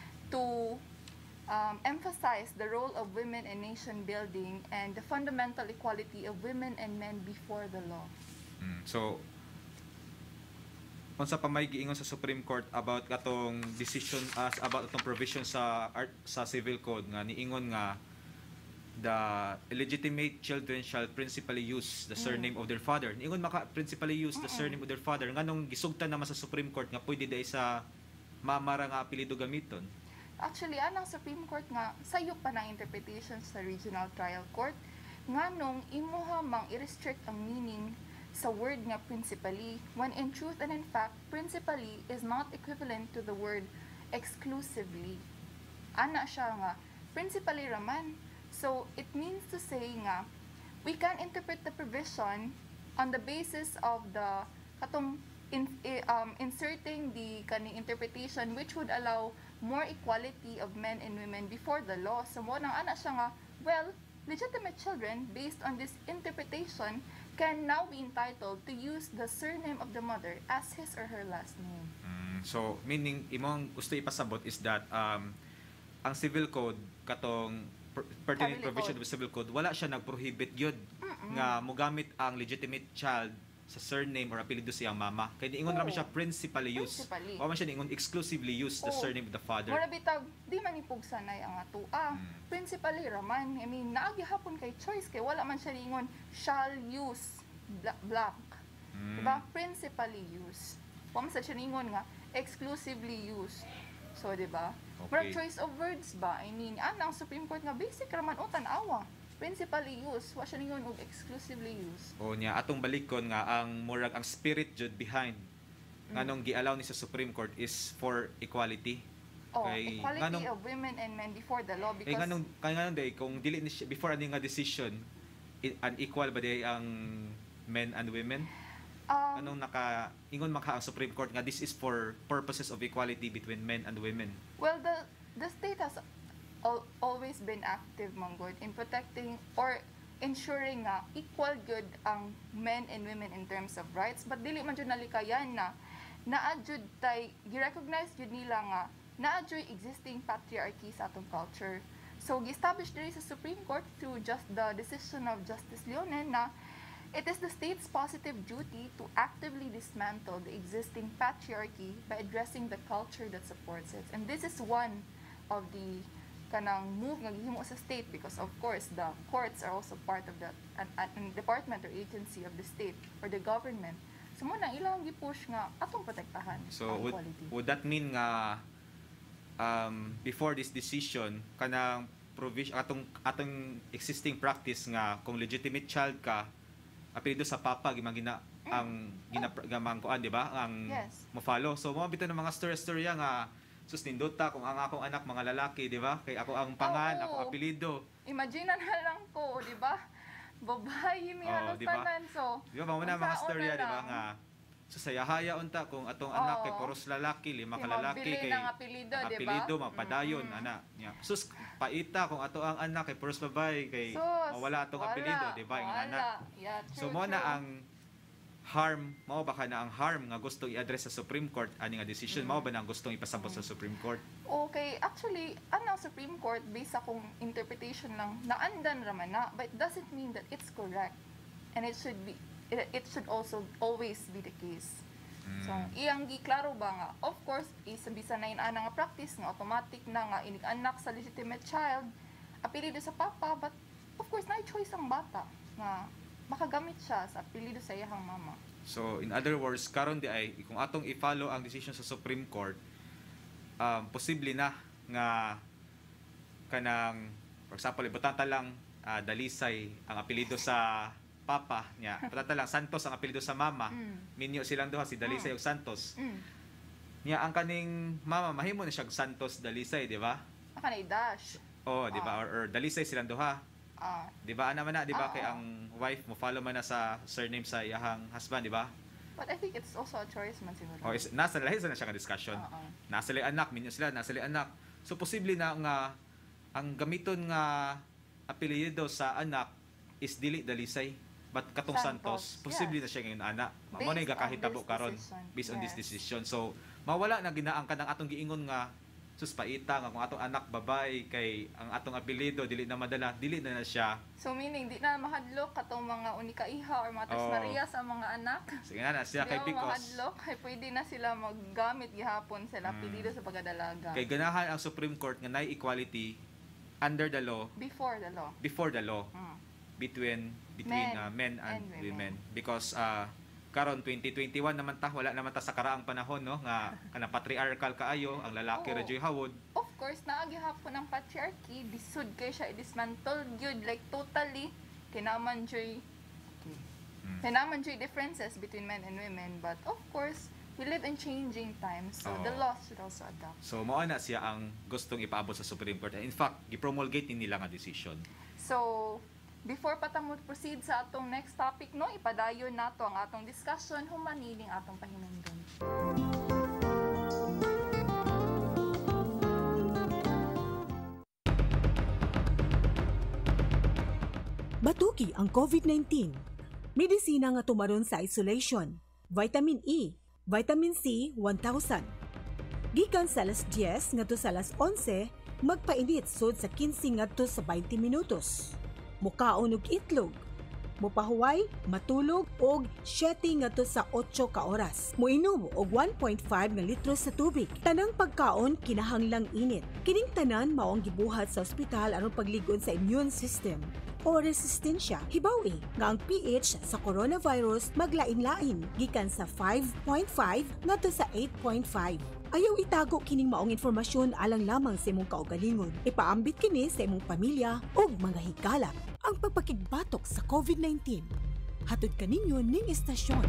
to um, emphasize the role of women in nation building and the fundamental equality of women and men before the law. Mm. So unsa pa may giingon sa Supreme Court about katong decision as about atong provision sa art, sa civil code nga niingon nga the illegitimate children shall principally use the surname of their father. Niingon maka principally use the surname of their father nganong gisugtan naman sa Supreme Court nga pwede dai sa mama ra nga apelyido gamiton. Actually, anang Supreme Court nga sayop pa ng interpretation sa Regional Trial Court nganong imuha mang i-restrict ang meaning sa word nga principally, when in truth and in fact, principally is not equivalent to the word exclusively. Ana siya nga, principally raman. So, it means to say nga, we can interpret the provision on the basis of the katong in, i- um, inserting the kaning interpretation which would allow more equality of men and women before the law. So mo nang ana siya nga, well, legitimate children based on this interpretation can now be entitled to use the surname of the mother as his or her last name. Mm, so meaning imong gusto ipasabot is that um ang civil code katong per- pertinent Family provision code. of civil code wala siya nagprohibit yun nga mogamit ang legitimate child sa surname or apelyido siyang mama kay diingon Oo. raman siya principally use Principally. o man siya diingon exclusively use the Oo. surname of the father. Mura bitag di man ipug sanay ang ato. Ah, Mm. principally raman. I mean, naagi hapon kay choice kay wala man siya ingon shall use bla- blank. Mm. Diba? Principally use. Wa man sa siya ingon nga exclusively use. So, diba? Mura Okay. choice of words ba? I mean, anang Supreme Court nga basic raman o tanawa. Principally use, wa siya ningon og exclusively use. O niya atong balikon nga ang murag ang spirit jud behind Mm. nganong giallow ni sa Supreme Court is for equality. Oh, Kay equality nganong- of women and men before the law Eh because nganong kay nganong day kung dili ni siya- before ani nga decision i- unequal ba day ang men and women? um, Anong naka ingon maka ang Supreme Court nga this is for purposes of equality between men and women. well, the the state has al- always been active, Manggod, in protecting or ensuring nga equal good ang men and women in terms of rights, but dili man jud nalikayan na naadjud tay gi-recognize jud nila nga naadjud existing patriarchy sa atong culture. So gi-establish diri sa Supreme Court through just the decision of Justice Leone na it is the state's positive duty to actively dismantle the existing patriarchy by addressing the culture that supports it. And this is one of the kanang move nga gihimo sa state because of course the courts are also part of the an, an department or agency of the state or the government. So mo na ilang gi-push nga atong protektahan So ang would, equality. would that mean nga um, before this decision kanang provision atong atong existing practice nga kung legitimate child ka apelyido sa papa gimagina ang gina gamang kuan di ba ang Yes. mo follow. So mo bitaw ng mga story-storya nga sus nindota kung ang akong anak mga lalaki di ba kay ako ang pangan Oo. ako apelyido Imagine na lang ko, di ba? Babae mi Oo, halos di ba? tanan so. di ba mo na mga unsaon storya na di ba lang. nga susayahaya unta kung atong anak kay Oo. puros lalaki lima ka Yung lalaki mabili kay ng apelyido, ang di ba? apelyido magpadayon Mm-mm. ana nya sus paita kung ato ang anak kay puros babae kay Sus, mawala atong wala, apelyido di ba yung wala. anak Yeah, so true, mo na true. ang harm mao ba ka na ang harm nga gustong i-address sa Supreme Court ani nga decision mao ba na ang gustong ipasabot sa Supreme Court. Okay, actually, anong Supreme Court, based sa kung interpretation lang, naandan raman na, but it doesn't mean that it's correct. And it should be, it, it should also always be the case. So, iyang giklaro ba nga, of course, isa-bisa na yun ana nga practice, nga automatic na nga, inig anak sa legitimate child, apelido sa papa, but of course, na-choice ang bata, nga makagamit siya sa apelido sa iyang mama. So in other words karon di ay kung atong i-follow ang decision sa Supreme Court um, posible na nga kanang for example ibutanta lang ah, Dalisay ang apelyido sa papa niya ibutanta lang Santos ang apelyido sa mama Mm. minyo silang duha si Dalisay ug Santos Mm. niya ang kaning mama mahimo na siya Santos Dalisay di ba Aka na i-dash. oh di ba or, or Dalisay silang duha Ah, di ba ana man na di ba Ah, kay oo. ang wife mo follow man na sa surname sa iyahang husband di ba but I think it's also a choice man siguro. o is, nasa lahi sa na siya nga discussion Oo. nasa li anak minyo sila nasa li anak so posible na nga ang gamiton nga apelyido sa anak is dili Dalisay but katong Santos, Santos, posible yes. na siya ngayon ana Based mao na on gakahitabo this karon decision, based on this yes. decision so mawala na ginaang kanang atong giingon nga sus paita nga kung atong anak babae kay ang atong apelyido dili na madala dili na na siya So meaning, di na mahadlok katong mga unika-iha or mga Tres Oo. Maria sa mga anak. sige na na siya Di kay mo because mahadlok, ay pwede na sila maggamit gihapon sila Mm. apelido sa pagdadalaga. kay ganahan ang Supreme Court nga nay equality under the law Before the law. before the law Mm. between between Men uh, men and, and women. women. Because uh, karon twenty twenty-one naman ta wala naman ta sa karaang panahon no nga kana patriarchal kaayo ang lalaki Oo. ra joy hawod Of course, naagi hapon ang patriarchy, disud kay siya i-dismantle gyud like totally kinaman joy okay. Mm. Kinaman joy differences between men and women, but of course, we live in changing times, so Oo. the laws should also adapt. so mao na siya ang gustong ipaabot sa Supreme Court in fact gipromulgate ni nila nga decision So, before pa ta mo proceed sa atong next topic, no, ipadayon nato ang atong discussion humaniling atong pahinungdan. Batuki ang COVID nineteen. Medisina nga tumaron sa isolation. Vitamin E, Vitamin C one thousand. Gikan sa alas Diez ngadto sa alas onse, magpainit sud sa quince ngadto sa twenty minutos. Mukaon og itlog. Mupahuway, matulog og siyete ngadto sa otso ka oras. Muinom og one point five nga litro sa tubig. Tanang pagkaon kinahanglang init. Kining tanan mao ang gibuhat sa ospital aron pagligon sa immune system o resistensya. Hibawi nga ang pH sa coronavirus maglain-lain gikan sa five point five ngadto sa eight point five. Ayaw itago kining maong informasyon alang lamang sa imong kaugalingon. Ipaambit kini sa imong pamilya ug mga higala ang pagpakigbatok sa COVID nineteen. Hatod kaninyo ning istasyon.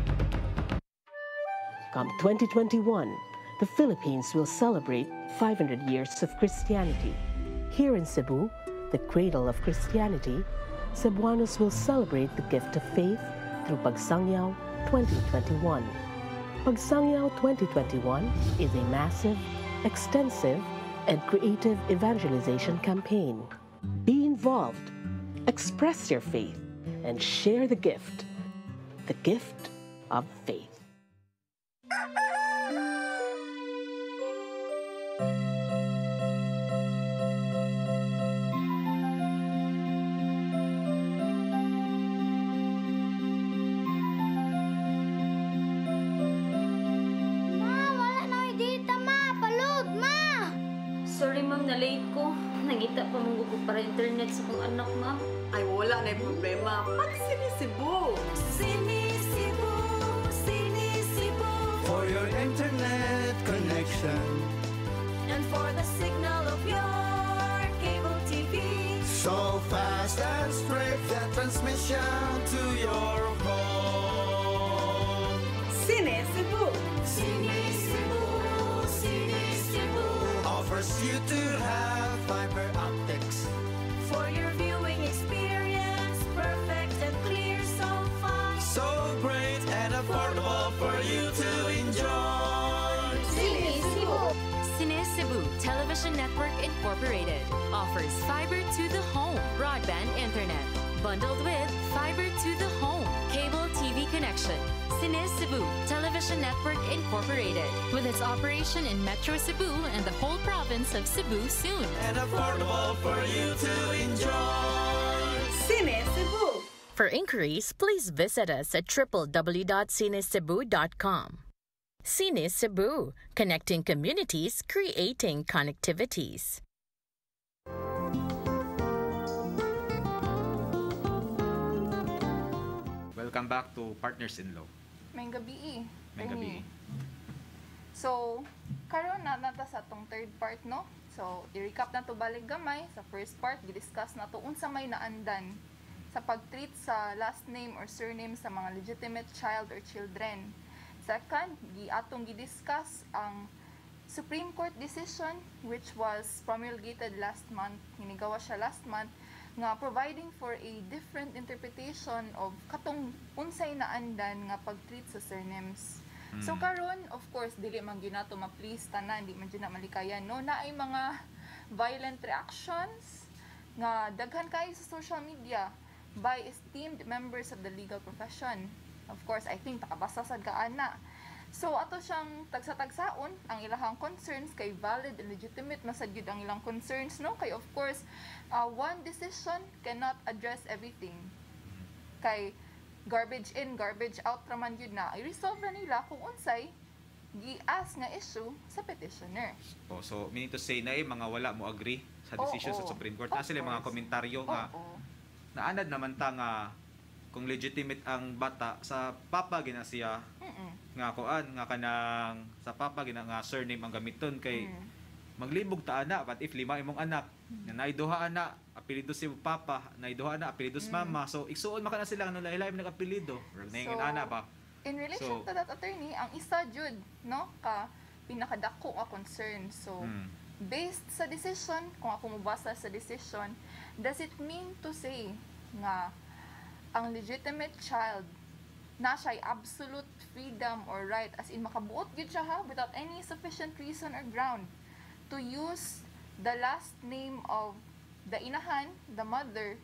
Come twenty twenty-one, the Philippines will celebrate five hundred years of Christianity. Here in Cebu, the cradle of Christianity, Cebuanos will celebrate the gift of faith through Pagsangyaw twenty twenty-one. Pagsangyaw twenty twenty-one is a massive, extensive, and creative evangelization campaign. Be involved, express your faith, and share the gift, the gift of faith. Sorry ma'am, na-late ko. Nangita pa mong gugo para internet sa kong anak, ma'am. Ay, wala na yung problema. Pag sinisibo. Sinisibo, sinisibo. For your internet connection. And for the signal of your cable T V. So fast and straight, the transmission to your phone. Sinisibo. Sinisibo, sinisibo. Offers you to have fiber optics. For your viewing experience, perfect and clear, so fine. So great and affordable for you to enjoy. Sinisibo. Cine Cebu Television Network Incorporated offers fiber to the home broadband internet bundled with fiber to the home cable T V connection. Cine Cebu Television Network Incorporated with its operation in Metro Cebu and the whole province of Cebu soon. And affordable for you to enjoy. Sinisibo. For inquiries, please visit us at w w w dot cinecebu dot com. Cine Cebu, connecting communities, creating connectivities. Welcome back to Partners in Law. May gabi. May gabi. So, karon na nata sa atong third part, no? So, i-recap na to balik gamay. Sa first part, gi-discuss na to unsa may naandan sa pag-treat sa last name or surname sa mga legitimate child or children. Second, gi atong gi-discuss ang Supreme Court decision which was promulgated last month. Hinigawa siya last month nga providing for a different interpretation of katong unsay naandan nga pag-treat sa surnames. Mm. So karon, of course, dili man gyud nato ma-please tanan, di man gyud na malikayan, no? Naay mga violent reactions nga daghan kayo sa social media by esteemed members of the legal profession. Of course, I think takabasa sad ka ana. So ato siyang tagsa-tagsaon ang ilahang concerns kay valid and legitimate masad gyud ang ilang concerns, no? Kay of course, uh, one decision cannot address everything. Kay garbage in, garbage out raman yun na, i-resolve na nila kung unsay gi-ask nga issue sa petitioner. Oh, so meaning to say na eh, mga wala mo agree sa Oo, decision sa oo. Supreme Court. Of Na sila mga course. komentaryo nga Oo. naanad naman ta nga kung legitimate ang bata sa papa gina siya Mm-mm. nga kuan nga kanang sa papa gina nga surname ang gamiton kay Mm. maglibog ta ana but if lima imong anak nga naiduha ana apelyido si papa naiduha ana apelyido si mama so igsuon man kana sila ano lahi-lahi nag-apelyido naingon So, ana ba In relation So- to that, attorney, ang isa jud, no, ka pinakadako nga concern. So, Hmm. based sa decision, kung ako mabasa sa decision, does it mean to say nga ang legitimate child na siya'y absolute freedom or right, as in makabuot gid siya ha, without any sufficient reason or ground to use the last name of the inahan, the mother,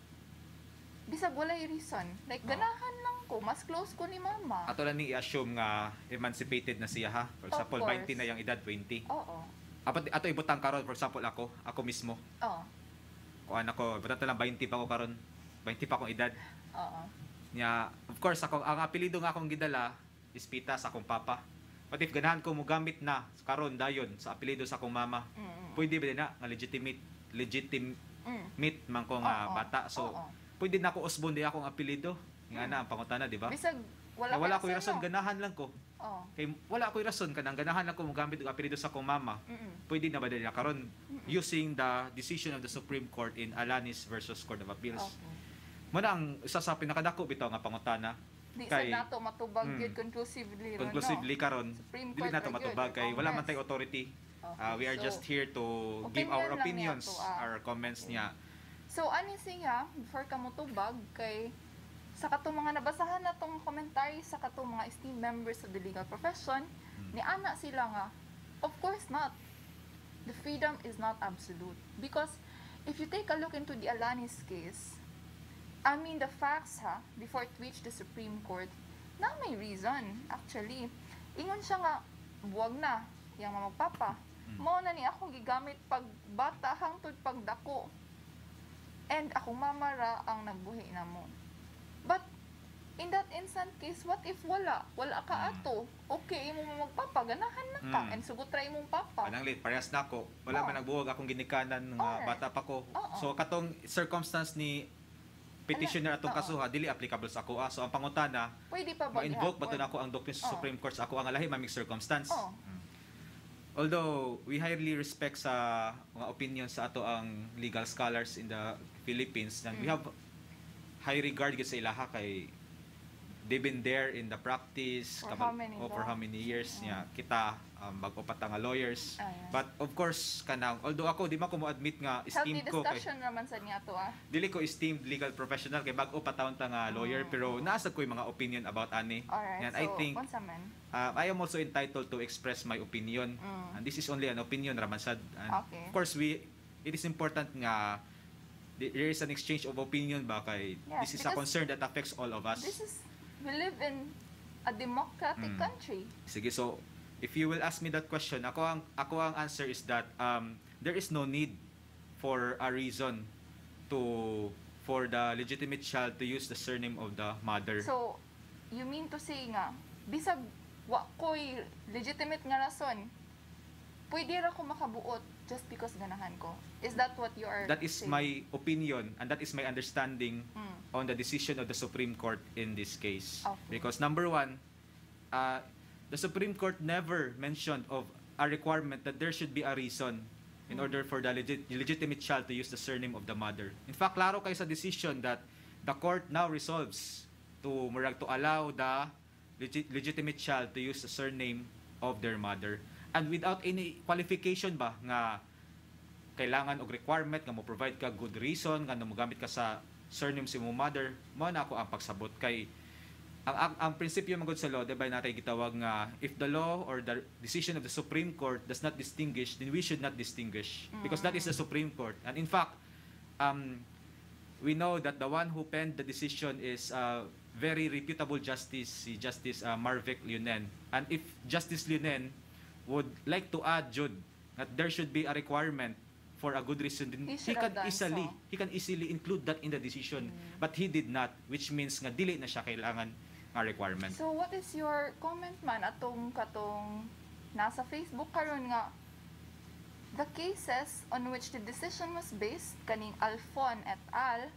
bisag walay reason. Like, ganahan lang ko, mas close ko ni mama. Ato lang ni i-assume nga emancipated na siya ha. For example, course. twenty na yung edad, twenty. Oo. Apat ato ibutang karon, for example ako, ako mismo. Oo. Kuan ako, ibutang lang twenty pa ako karon. twenty pa akong edad. Oo. Nya, of course, ako ang apelyido nga akong gidala is Pita sa akong papa. But if ganahan ko mo gamit na karon dayon sa apelyido sa akong mama, Mm-mm. pwede ba na nga legitimate legitimate Mm. man ko nga Oo. bata. So, Oo. pwede na ako usbon di akong apelyido. Nga Mm. na ang pangutana, di ba? Bisag wala, Nga wala ko kay rason, no? ganahan lang ko. Oo. Kay wala ko rason kanang ganahan lang ko mo gamit og apelyido sa akong mama. Mm-mm. Pwede na ba dili na karon using the decision of the Supreme Court in Alanis versus Court of Appeals. Okay. Muna ang isa sa pinakadako bitaw nga pangutana Di kay sa nato matubag Mm. yun conclusively ron, conclusively no? karon Supreme dili Court nato ra gyud, matubag kay or wala man Congress. tay authority. Okay, Uh, we are so, just here to give opinion our lang opinions, niya to, ah. our comments Okay. niya. So, ani siya, before ka motubag, kay sa katong mga nabasahan na tong komentary sa katong mga esteemed members of the legal profession, Hmm. ni ana sila nga, of course not. The freedom is not absolute. Because, if you take a look into the Alanis case, I mean, the facts ha, before it reached the Supreme Court, na may reason, actually. Ingon siya nga, buwag na, yung mga magpapa. Mao na ni ako gigamit pag bata hangtod pagdako. And akong mamara ang nagbuhi na mo. But, in that instant case, what if wala? Wala ka ato. Okay, imo mo magpapa, ganahan na ka. Mm. And sugot ra imong papa. Anang late, parehas na ako. Wala Oh. man nagbuwag akong ginikanan nga Alright. bata pa ko. Oo. So katong circumstance ni petitioner atong Oo. kasuha dili applicable sa ako. Ah. So ang pangutana, Pwede pa ba ma-invoke ba gihapon? to na ako ang doctrine sa Oo. Supreme Court sa ako ang lahi maming circumstance. Oo. Although we highly respect sa mga opinion sa ato ang legal scholars in the Philippines, and we Mm. have high regard gid sa ilaha kay they've been there in the practice For kabag- how many oh, for how long? many years Mm. niya kita um, bago pa ta nga lawyers. Ayan. But of course kanang although ako di man ko mo admit nga Healthy esteemed ko kay discussion naman sa niya to ah. dili ko esteemed legal professional kay bago pa taon ta nga lawyer Mm. pero naasa ko yung mga opinion about ani. Alright, And so, I think unsa man? uh, I am also entitled to express my opinion. Mm. And this is only an opinion, Ramansad. And Okay. of course, we it is important nga th- there is an exchange of opinion ba kay Yes, this is a because concern that affects all of us. This is, we live in a democratic Mm. country. Sige, so if you will ask me that question, ako ang ako ang answer is that um, there is no need for a reason to for the legitimate child to use the surname of the mother. So, you mean to say nga, bisag wa ko'y legitimate nga rason, pwede ra ko makabuot just because ganahan ko. Is that what you are That is saying? my opinion and that is my understanding Mm. on the decision of the Supreme Court in this case. Okay. Because number one, uh, the Supreme Court never mentioned of a requirement that there should be a reason in Mm. order for the legit- legitimate child to use the surname of the mother. In fact, klaro kayo sa decision that the court now resolves to murag to allow the legit- legitimate child to use the surname of their mother. And without any qualification ba nga kailangan og requirement nga mo provide ka good reason nga mogamit ka sa surname si mo mother, mo na ako ang pagsabot kay ang ang, ang prinsipyo magud sa law, diba natay gitawag nga if the law or the decision of the Supreme Court does not distinguish, then we should not distinguish because that is the Supreme Court. And in fact, um we know that the one who penned the decision is uh, very reputable justice, si Justice uh, Marvick Lunen. And if Justice Lunen would like to add, Jude, that there should be a requirement for a good reason, then He he, should can have done easily so. he can easily include that in the decision. But he did not, which means nga dili na siya kailangan nga requirement. So, what is your comment man atong katong nasa Facebook karon nga the cases on which the decision was based kaning Alfon et al.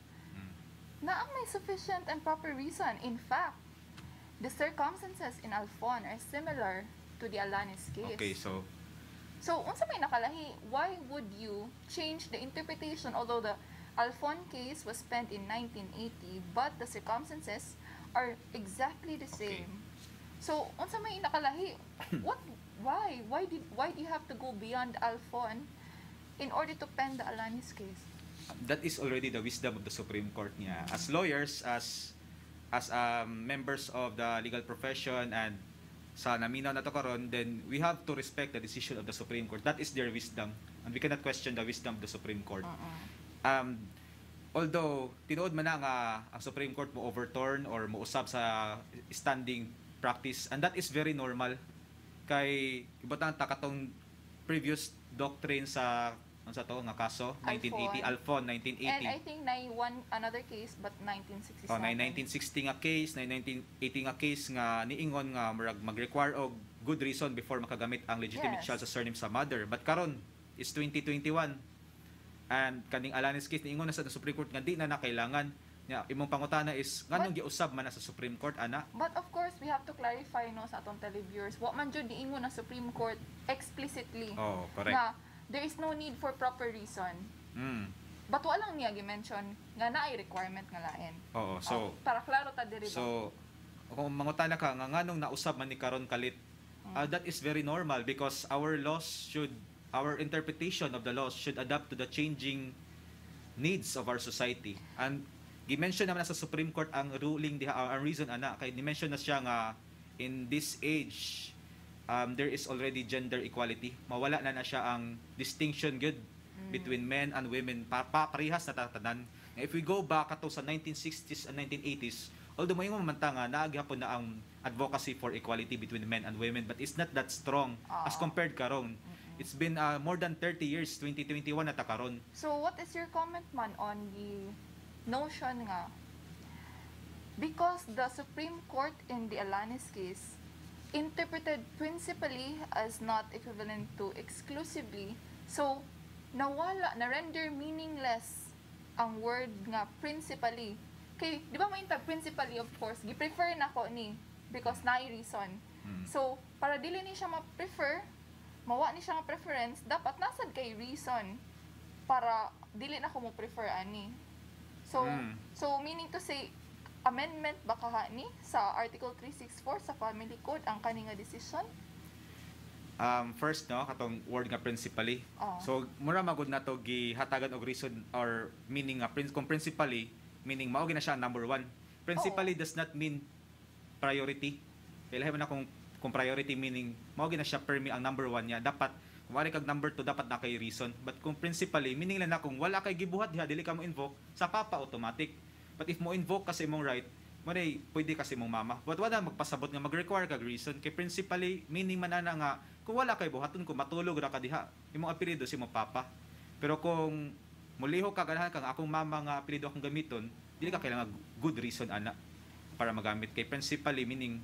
Na may sufficient and proper reason. In fact, the circumstances in Alfon are similar to the Alanis case. Okay, so So, unsa may nakalahi, why would you change the interpretation although the Alfon case was spent in nineteen eighty but the circumstances are exactly the same. So, unsa may nakalahi, what why why did why do you have to go beyond Alfon in order to pen the Alanis case? that is already the wisdom of the Supreme Court niya. As lawyers, as as um, members of the legal profession, and sa naminaw na to karon, then we have to respect the decision of the Supreme Court. That is their wisdom, and we cannot question the wisdom of the Supreme Court. Uh-uh. Um, although tinuod man na nga ang Supreme Court mo overturn or mo usab sa standing practice, and that is very normal kay ibutang ta katong previous doctrine sa ano sa to nga kaso nineteen eighty Alfon nineteen eighty. And I think na one another case but nineteen sixty-seven. Oh, na nineteen sixty nga case, na nineteen eighty nga case nga niingon nga murag mag-require og good reason before makagamit ang legitimate Yes. child sa surname sa mother. But karon is twenty twenty-one. And kaning Alanis case niingon na sa Supreme Court nga di na na kailangan. Nya imong pangutana is nganong giusab man na sa Supreme Court ana? But of course, we have to clarify no sa atong televiewers. Wa man jud niingon na Supreme Court explicitly. Oh, correct. Na there is no need for proper reason. Mm. But wala lang niya gi-mention nga naay requirement nga lain. Oo, so Oh, para klaro ta diri ba. So kung mangutana ka nga nganong nausab man ni karon kalit, uh, that is very normal because our laws should our interpretation of the laws should adapt to the changing needs of our society. And gi-mention naman na sa Supreme Court ang ruling diha, ang reason ana kay ni-mention na siya nga in this age um, there is already gender equality. Mawala na na siya ang distinction good between men and women. Pa, pa parehas na tatanan. If we go back ato sa nineteen sixties and nineteen eighties, although may mamanta nga naagihapon na ang advocacy for equality between men and women, but it's not that strong as compared karon. It's been uh, more than thirty years, twenty twenty-one na ta karon. So what is your comment man on the notion nga because the Supreme Court in the Alanis case interpreted principally as not equivalent to exclusively, so nawala na render meaningless ang word nga principally. Kay di ba mainta principally, of course gi-prefer nako ni because naay reason. Mm. So para dili ni siya ma-prefer, mawa ni siya nga preference, dapat nasad kay reason para dili na ko mo prefer ani. So Mm. so meaning to say amendment ba kaha ni sa Article three sixty-four sa Family Code ang kani nga decision? Um, first no katong word nga principally. Oh. So mura magud nato gihatagan og reason or meaning nga prin- kung principally meaning mao gina siya ang number one. Principally does not mean priority. Kaya lahi man na kung kung priority meaning mao gina siya permi ang number one niya. Dapat kung wala kag number two dapat na kay reason. But kung principally meaning lang na kung wala kay gibuhat diha dili ka mo invoke sa papa automatic. But if mo invoke kasi mong right, mo day pwede kasi mong mama. But wala magpasabot nga mag-require kag reason kay principally meaning man ana nga kung wala kay buhaton kung matulog ra ka diha imong apelyido si mong papa. Pero kung muliho ka ganahan kang akong mama nga apelyido akong gamiton, dili ka kailangan good reason ana para magamit kay principally meaning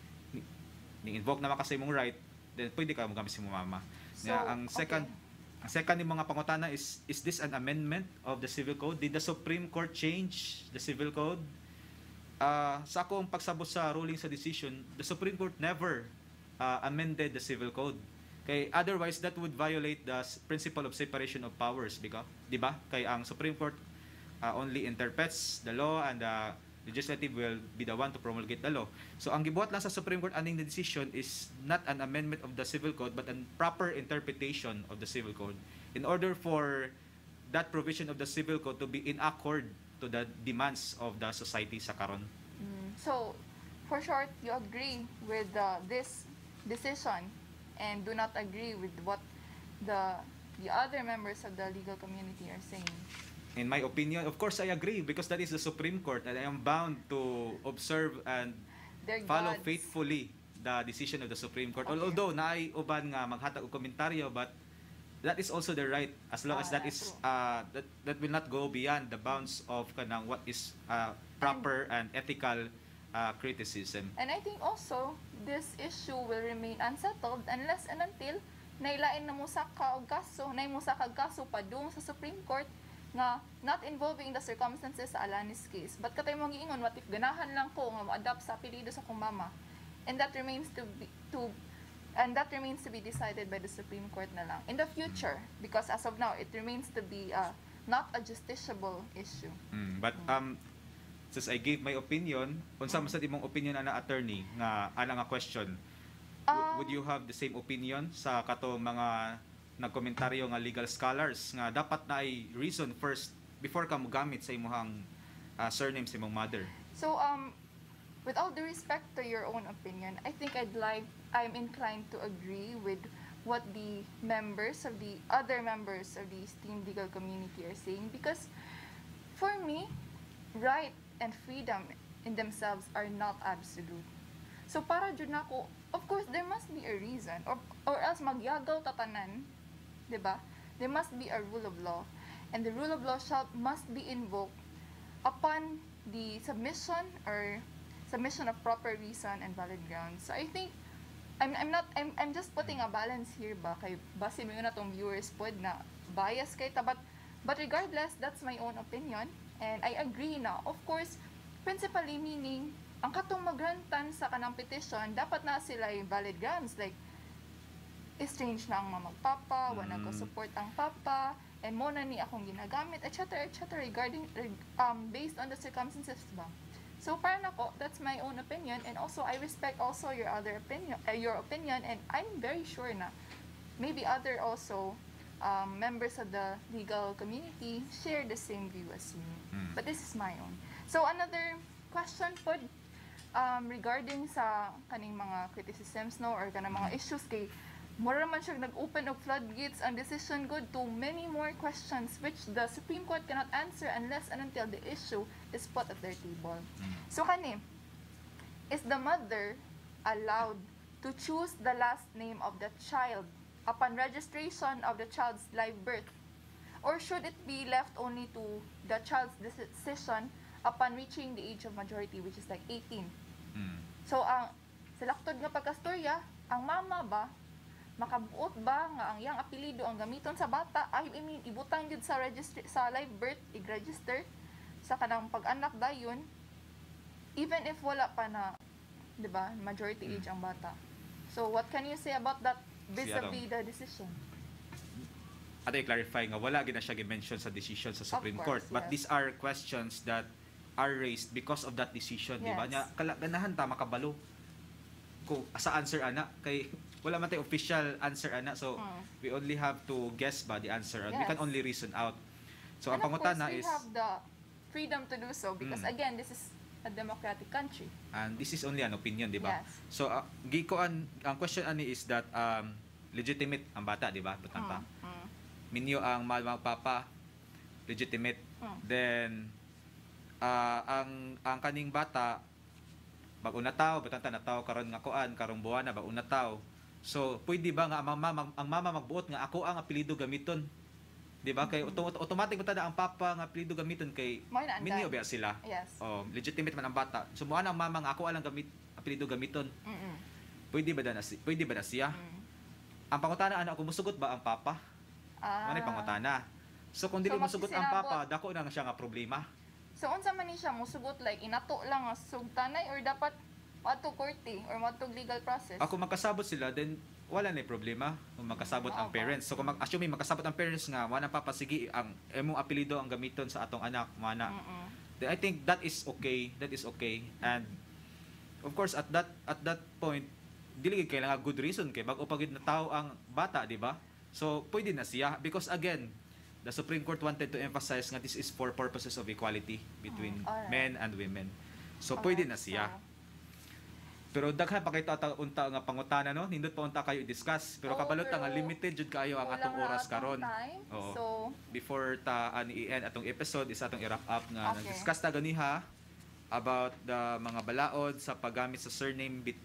ni invoke naman kasi mong right, then pwede ka magamit si mong mama. So, Nga, ang second okay. ang second ni mga pangutana is is this an amendment of the Civil Code? Did the Supreme Court change the Civil Code? Uh, sa akong pagsabot sa ruling sa decision, the Supreme Court never uh, amended the Civil Code. Kay otherwise that would violate the s- principle of separation of powers, bika? Di ba? Kay ang Supreme Court uh, only interprets the law and the legislative will be the one to promulgate the law. So ang gibuhat lang sa Supreme Court aning the decision is not an amendment of the Civil Code but a proper interpretation of the Civil Code in order for that provision of the Civil Code to be in accord to the demands of the society sa karon. Mm. So for short, you agree with uh, this decision and do not agree with what the the other members of the legal community are saying. In my opinion, of course I agree because that is the Supreme Court and I am bound to observe and They're follow gods. faithfully the decision of the Supreme Court. Okay. Although naay uban nga maghatag og komentaryo, but that is also the right as long Ah, as that that's is true. uh, that that will not go beyond the bounds of kanang what is uh, proper and ethical uh, criticism. And I think also this issue will remain unsettled unless and until nailain na mo sa ka og kaso, nay mo sa kag kaso padung sa Supreme Court nga not involving the circumstances sa Alanis case. But katay mo giingon, what if ganahan lang ko nga mo-adapt sa apelyido sa akong mama? And that remains to be to and that remains to be decided by the Supreme Court na lang in the future because as of now it remains to be uh, not a justiciable issue. Mm, but um since I gave my opinion, unsa man sad imong opinion ana attorney nga ana nga question? W- Um, would you have the same opinion sa kato mga nagkomentaryo nga legal scholars nga dapat na ay reason first before ka mogamit sa imong uh, surname sa imong mother? So, um, with all due respect to your own opinion, I think I'd like, I'm inclined to agree with what the members of the, other members of the esteemed legal community are saying, because for me, right and freedom in themselves are not absolute. So, para dyan ako, of course, there must be a reason, or, or else magyagaw tatanan, di ba? There must be a rule of law, and the rule of law shall, must be invoked upon the submission or submission of proper reason and valid grounds. So I think I'm I'm not I'm I'm just putting a balance here ba kay base mo na tong viewers pod na bias kay ta, but but regardless, that's my own opinion, and I agree na, of course, principally meaning ang katong magrantan sa kanang petition dapat na sila yung valid grounds, like estranged na ang mga magpapa, wala ko support ang papa, and mo na ni akong ginagamit, et cetera et cetera regarding um based on the circumstances ba. So para nako, that's my own opinion, and also I respect also your other opinion, uh, your opinion, and I'm very sure na maybe other also um, members of the legal community share the same view as you. Mm. But this is my own. So another question po um, regarding sa kaning mga criticisms no or kanang mga issues kay mura man siya nag-open of floodgates ang decision good to many more questions which the Supreme Court cannot answer unless and until the issue is put at their table. Mm. So kani, is the mother allowed to choose the last name of the child upon registration of the child's live birth? Or should it be left only to the child's decision upon reaching the age of majority, which is like eighteen? Mm. So ang selaktod nga pagkastorya, ang mama ba makabuot ba nga ang iyang apelido ang gamiton sa bata, I mean ibutang jud sa registry sa live birth, i-register sa kanang pag-anak dayon even if wala pa na, di ba, majority age ang bata. So what can you say about that vis-a-vis the decision? Ato i-clarify nga wala gina siya gi-mention sa decision sa Supreme course, Court, but yes. these are questions that are raised because of that decision, yes. di ba? Nya kala ganahan ta makabalo ko sa answer ana kay wala man tay official answer ana, so hmm. we only have to guess ba the answer, and yes. we can only reason out. So and ang pangutana we is have the freedom to do so because mm. again this is a democratic country and this is only an opinion, di ba? Yes. So uh, giko an ang question ani is that um legitimate ang bata, di ba? Butang pa. Hmm. Hmm. Minyo ang mga papa legitimate. Hmm. Then uh, ang ang kaning bata bag-una taw, butang ta na taw karon nga kuan karong buwana bag-una taw. So, pwede ba nga ang mama, ang mama magbuot nga ako ang apelyido gamiton? Di ba? Kay auto, automatic mo tada ang papa nga apelyido gamiton kay minyo ba sila? Yes. Oh, legitimate man ang bata. So, mo ang mama nga ako alang gamit apelyido gamiton. Mm-mm. Pwede ba na si pwede ba na siya? Mm. Ang pangutana ana kung musugot ba ang papa? Ah. Ano pangutana? So, kung dili so, musugot ang papa, dako na siya nga problema. So, unsa man ni siya musugot, like inato lang nga sugtanay or dapat mato korte or mato legal process? Ako magkasabot sila, then wala na problema kung magkasabot mm, ang okay. parents. So kung mag assuming magkasabot ang parents nga wala pa pasigi ang emong apelyido ang gamiton sa atong anak, mana. Mm-mm. Then I think that is okay. That is okay. And of course at that at that point dili kailangan good reason kay bag-o pagid na tao ang bata, di ba? So pwede na siya because again, the Supreme Court wanted to emphasize nga this is for purposes of equality between mm, right. men and women. So all pwede right. na siya. So, pero daghan pa kayo ta unta nga pangutana no, nindot pa unta kayo i-discuss, pero oh, kabalot nga limited jud kayo ang atong oras karon. Oo. So before ta ani i-end atong episode is atong i-wrap up nga okay. nag-discuss ta ganiha about the mga balaod sa paggamit sa surname bit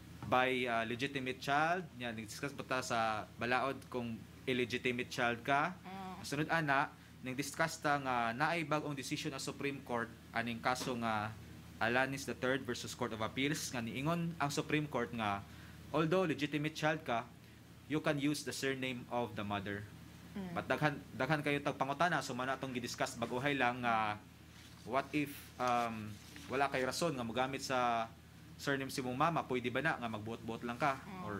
by uh, legitimate child. Nya nag-discuss pa ta sa balaod kung illegitimate child ka. Mm. Sunod ana, nag-discuss ta nga naay bag-ong decision ng Supreme Court aning kaso nga Alanis the third versus Court of Appeals nga niingon ang Supreme Court nga although legitimate child ka, you can use the surname of the mother. Mm. But daghan daghan kayo tag pangutana so man atong gi-discuss baguhay lang nga uh, what if um, wala kay rason nga mogamit sa surname si mong mama, pwede ba na nga magbuot-buot lang ka mm. or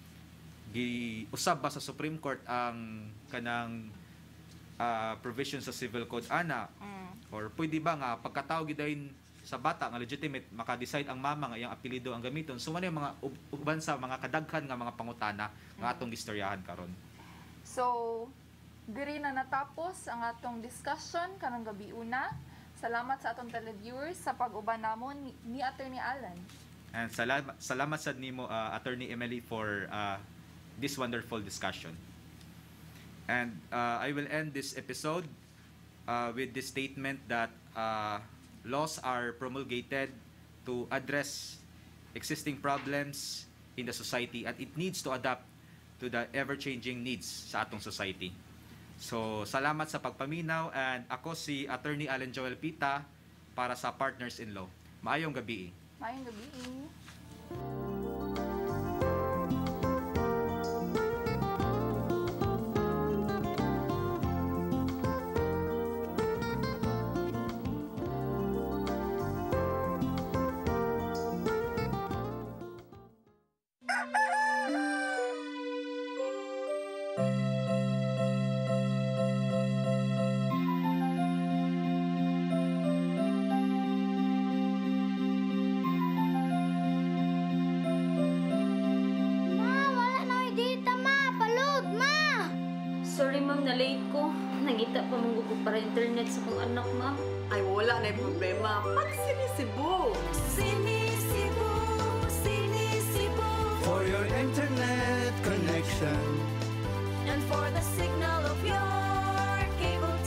giusab ba sa Supreme Court ang kanang uh, provision sa Civil Code ana mm. or pwede ba nga pagkatao gidayon sa bata nga legitimate maka-decide ang mama nga iyang apelyido ang gamiton. So ano yung mga uban sa mga kadaghan nga mga pangutana nga atong gistoryahan karon. So Diri na natapos ang atong discussion karong gabi una. Salamat sa atong televiewers sa pag-uban namon ni, ni Attorney Alen. And salamat, salamat sa nimo, uh, Attorney Emelie, for uh, this wonderful discussion. And uh, I will end this episode uh, with this statement that uh, laws are promulgated to address existing problems in the society, and it needs to adapt to the ever-changing needs sa atong society. So, salamat sa pagpaminaw, and ako si Attorney Alen Joel Pita para sa Partners-in-Law. Maayong gabi. Maayong gabi. Sorry ma'am, na late ko. Nangita pa mong gugo para internet sa kong anak, ma'am. Ay, wala na yung problema. Pag sinisibo. Sinisibo, sinisibo. For your internet connection. And for the signal of your cable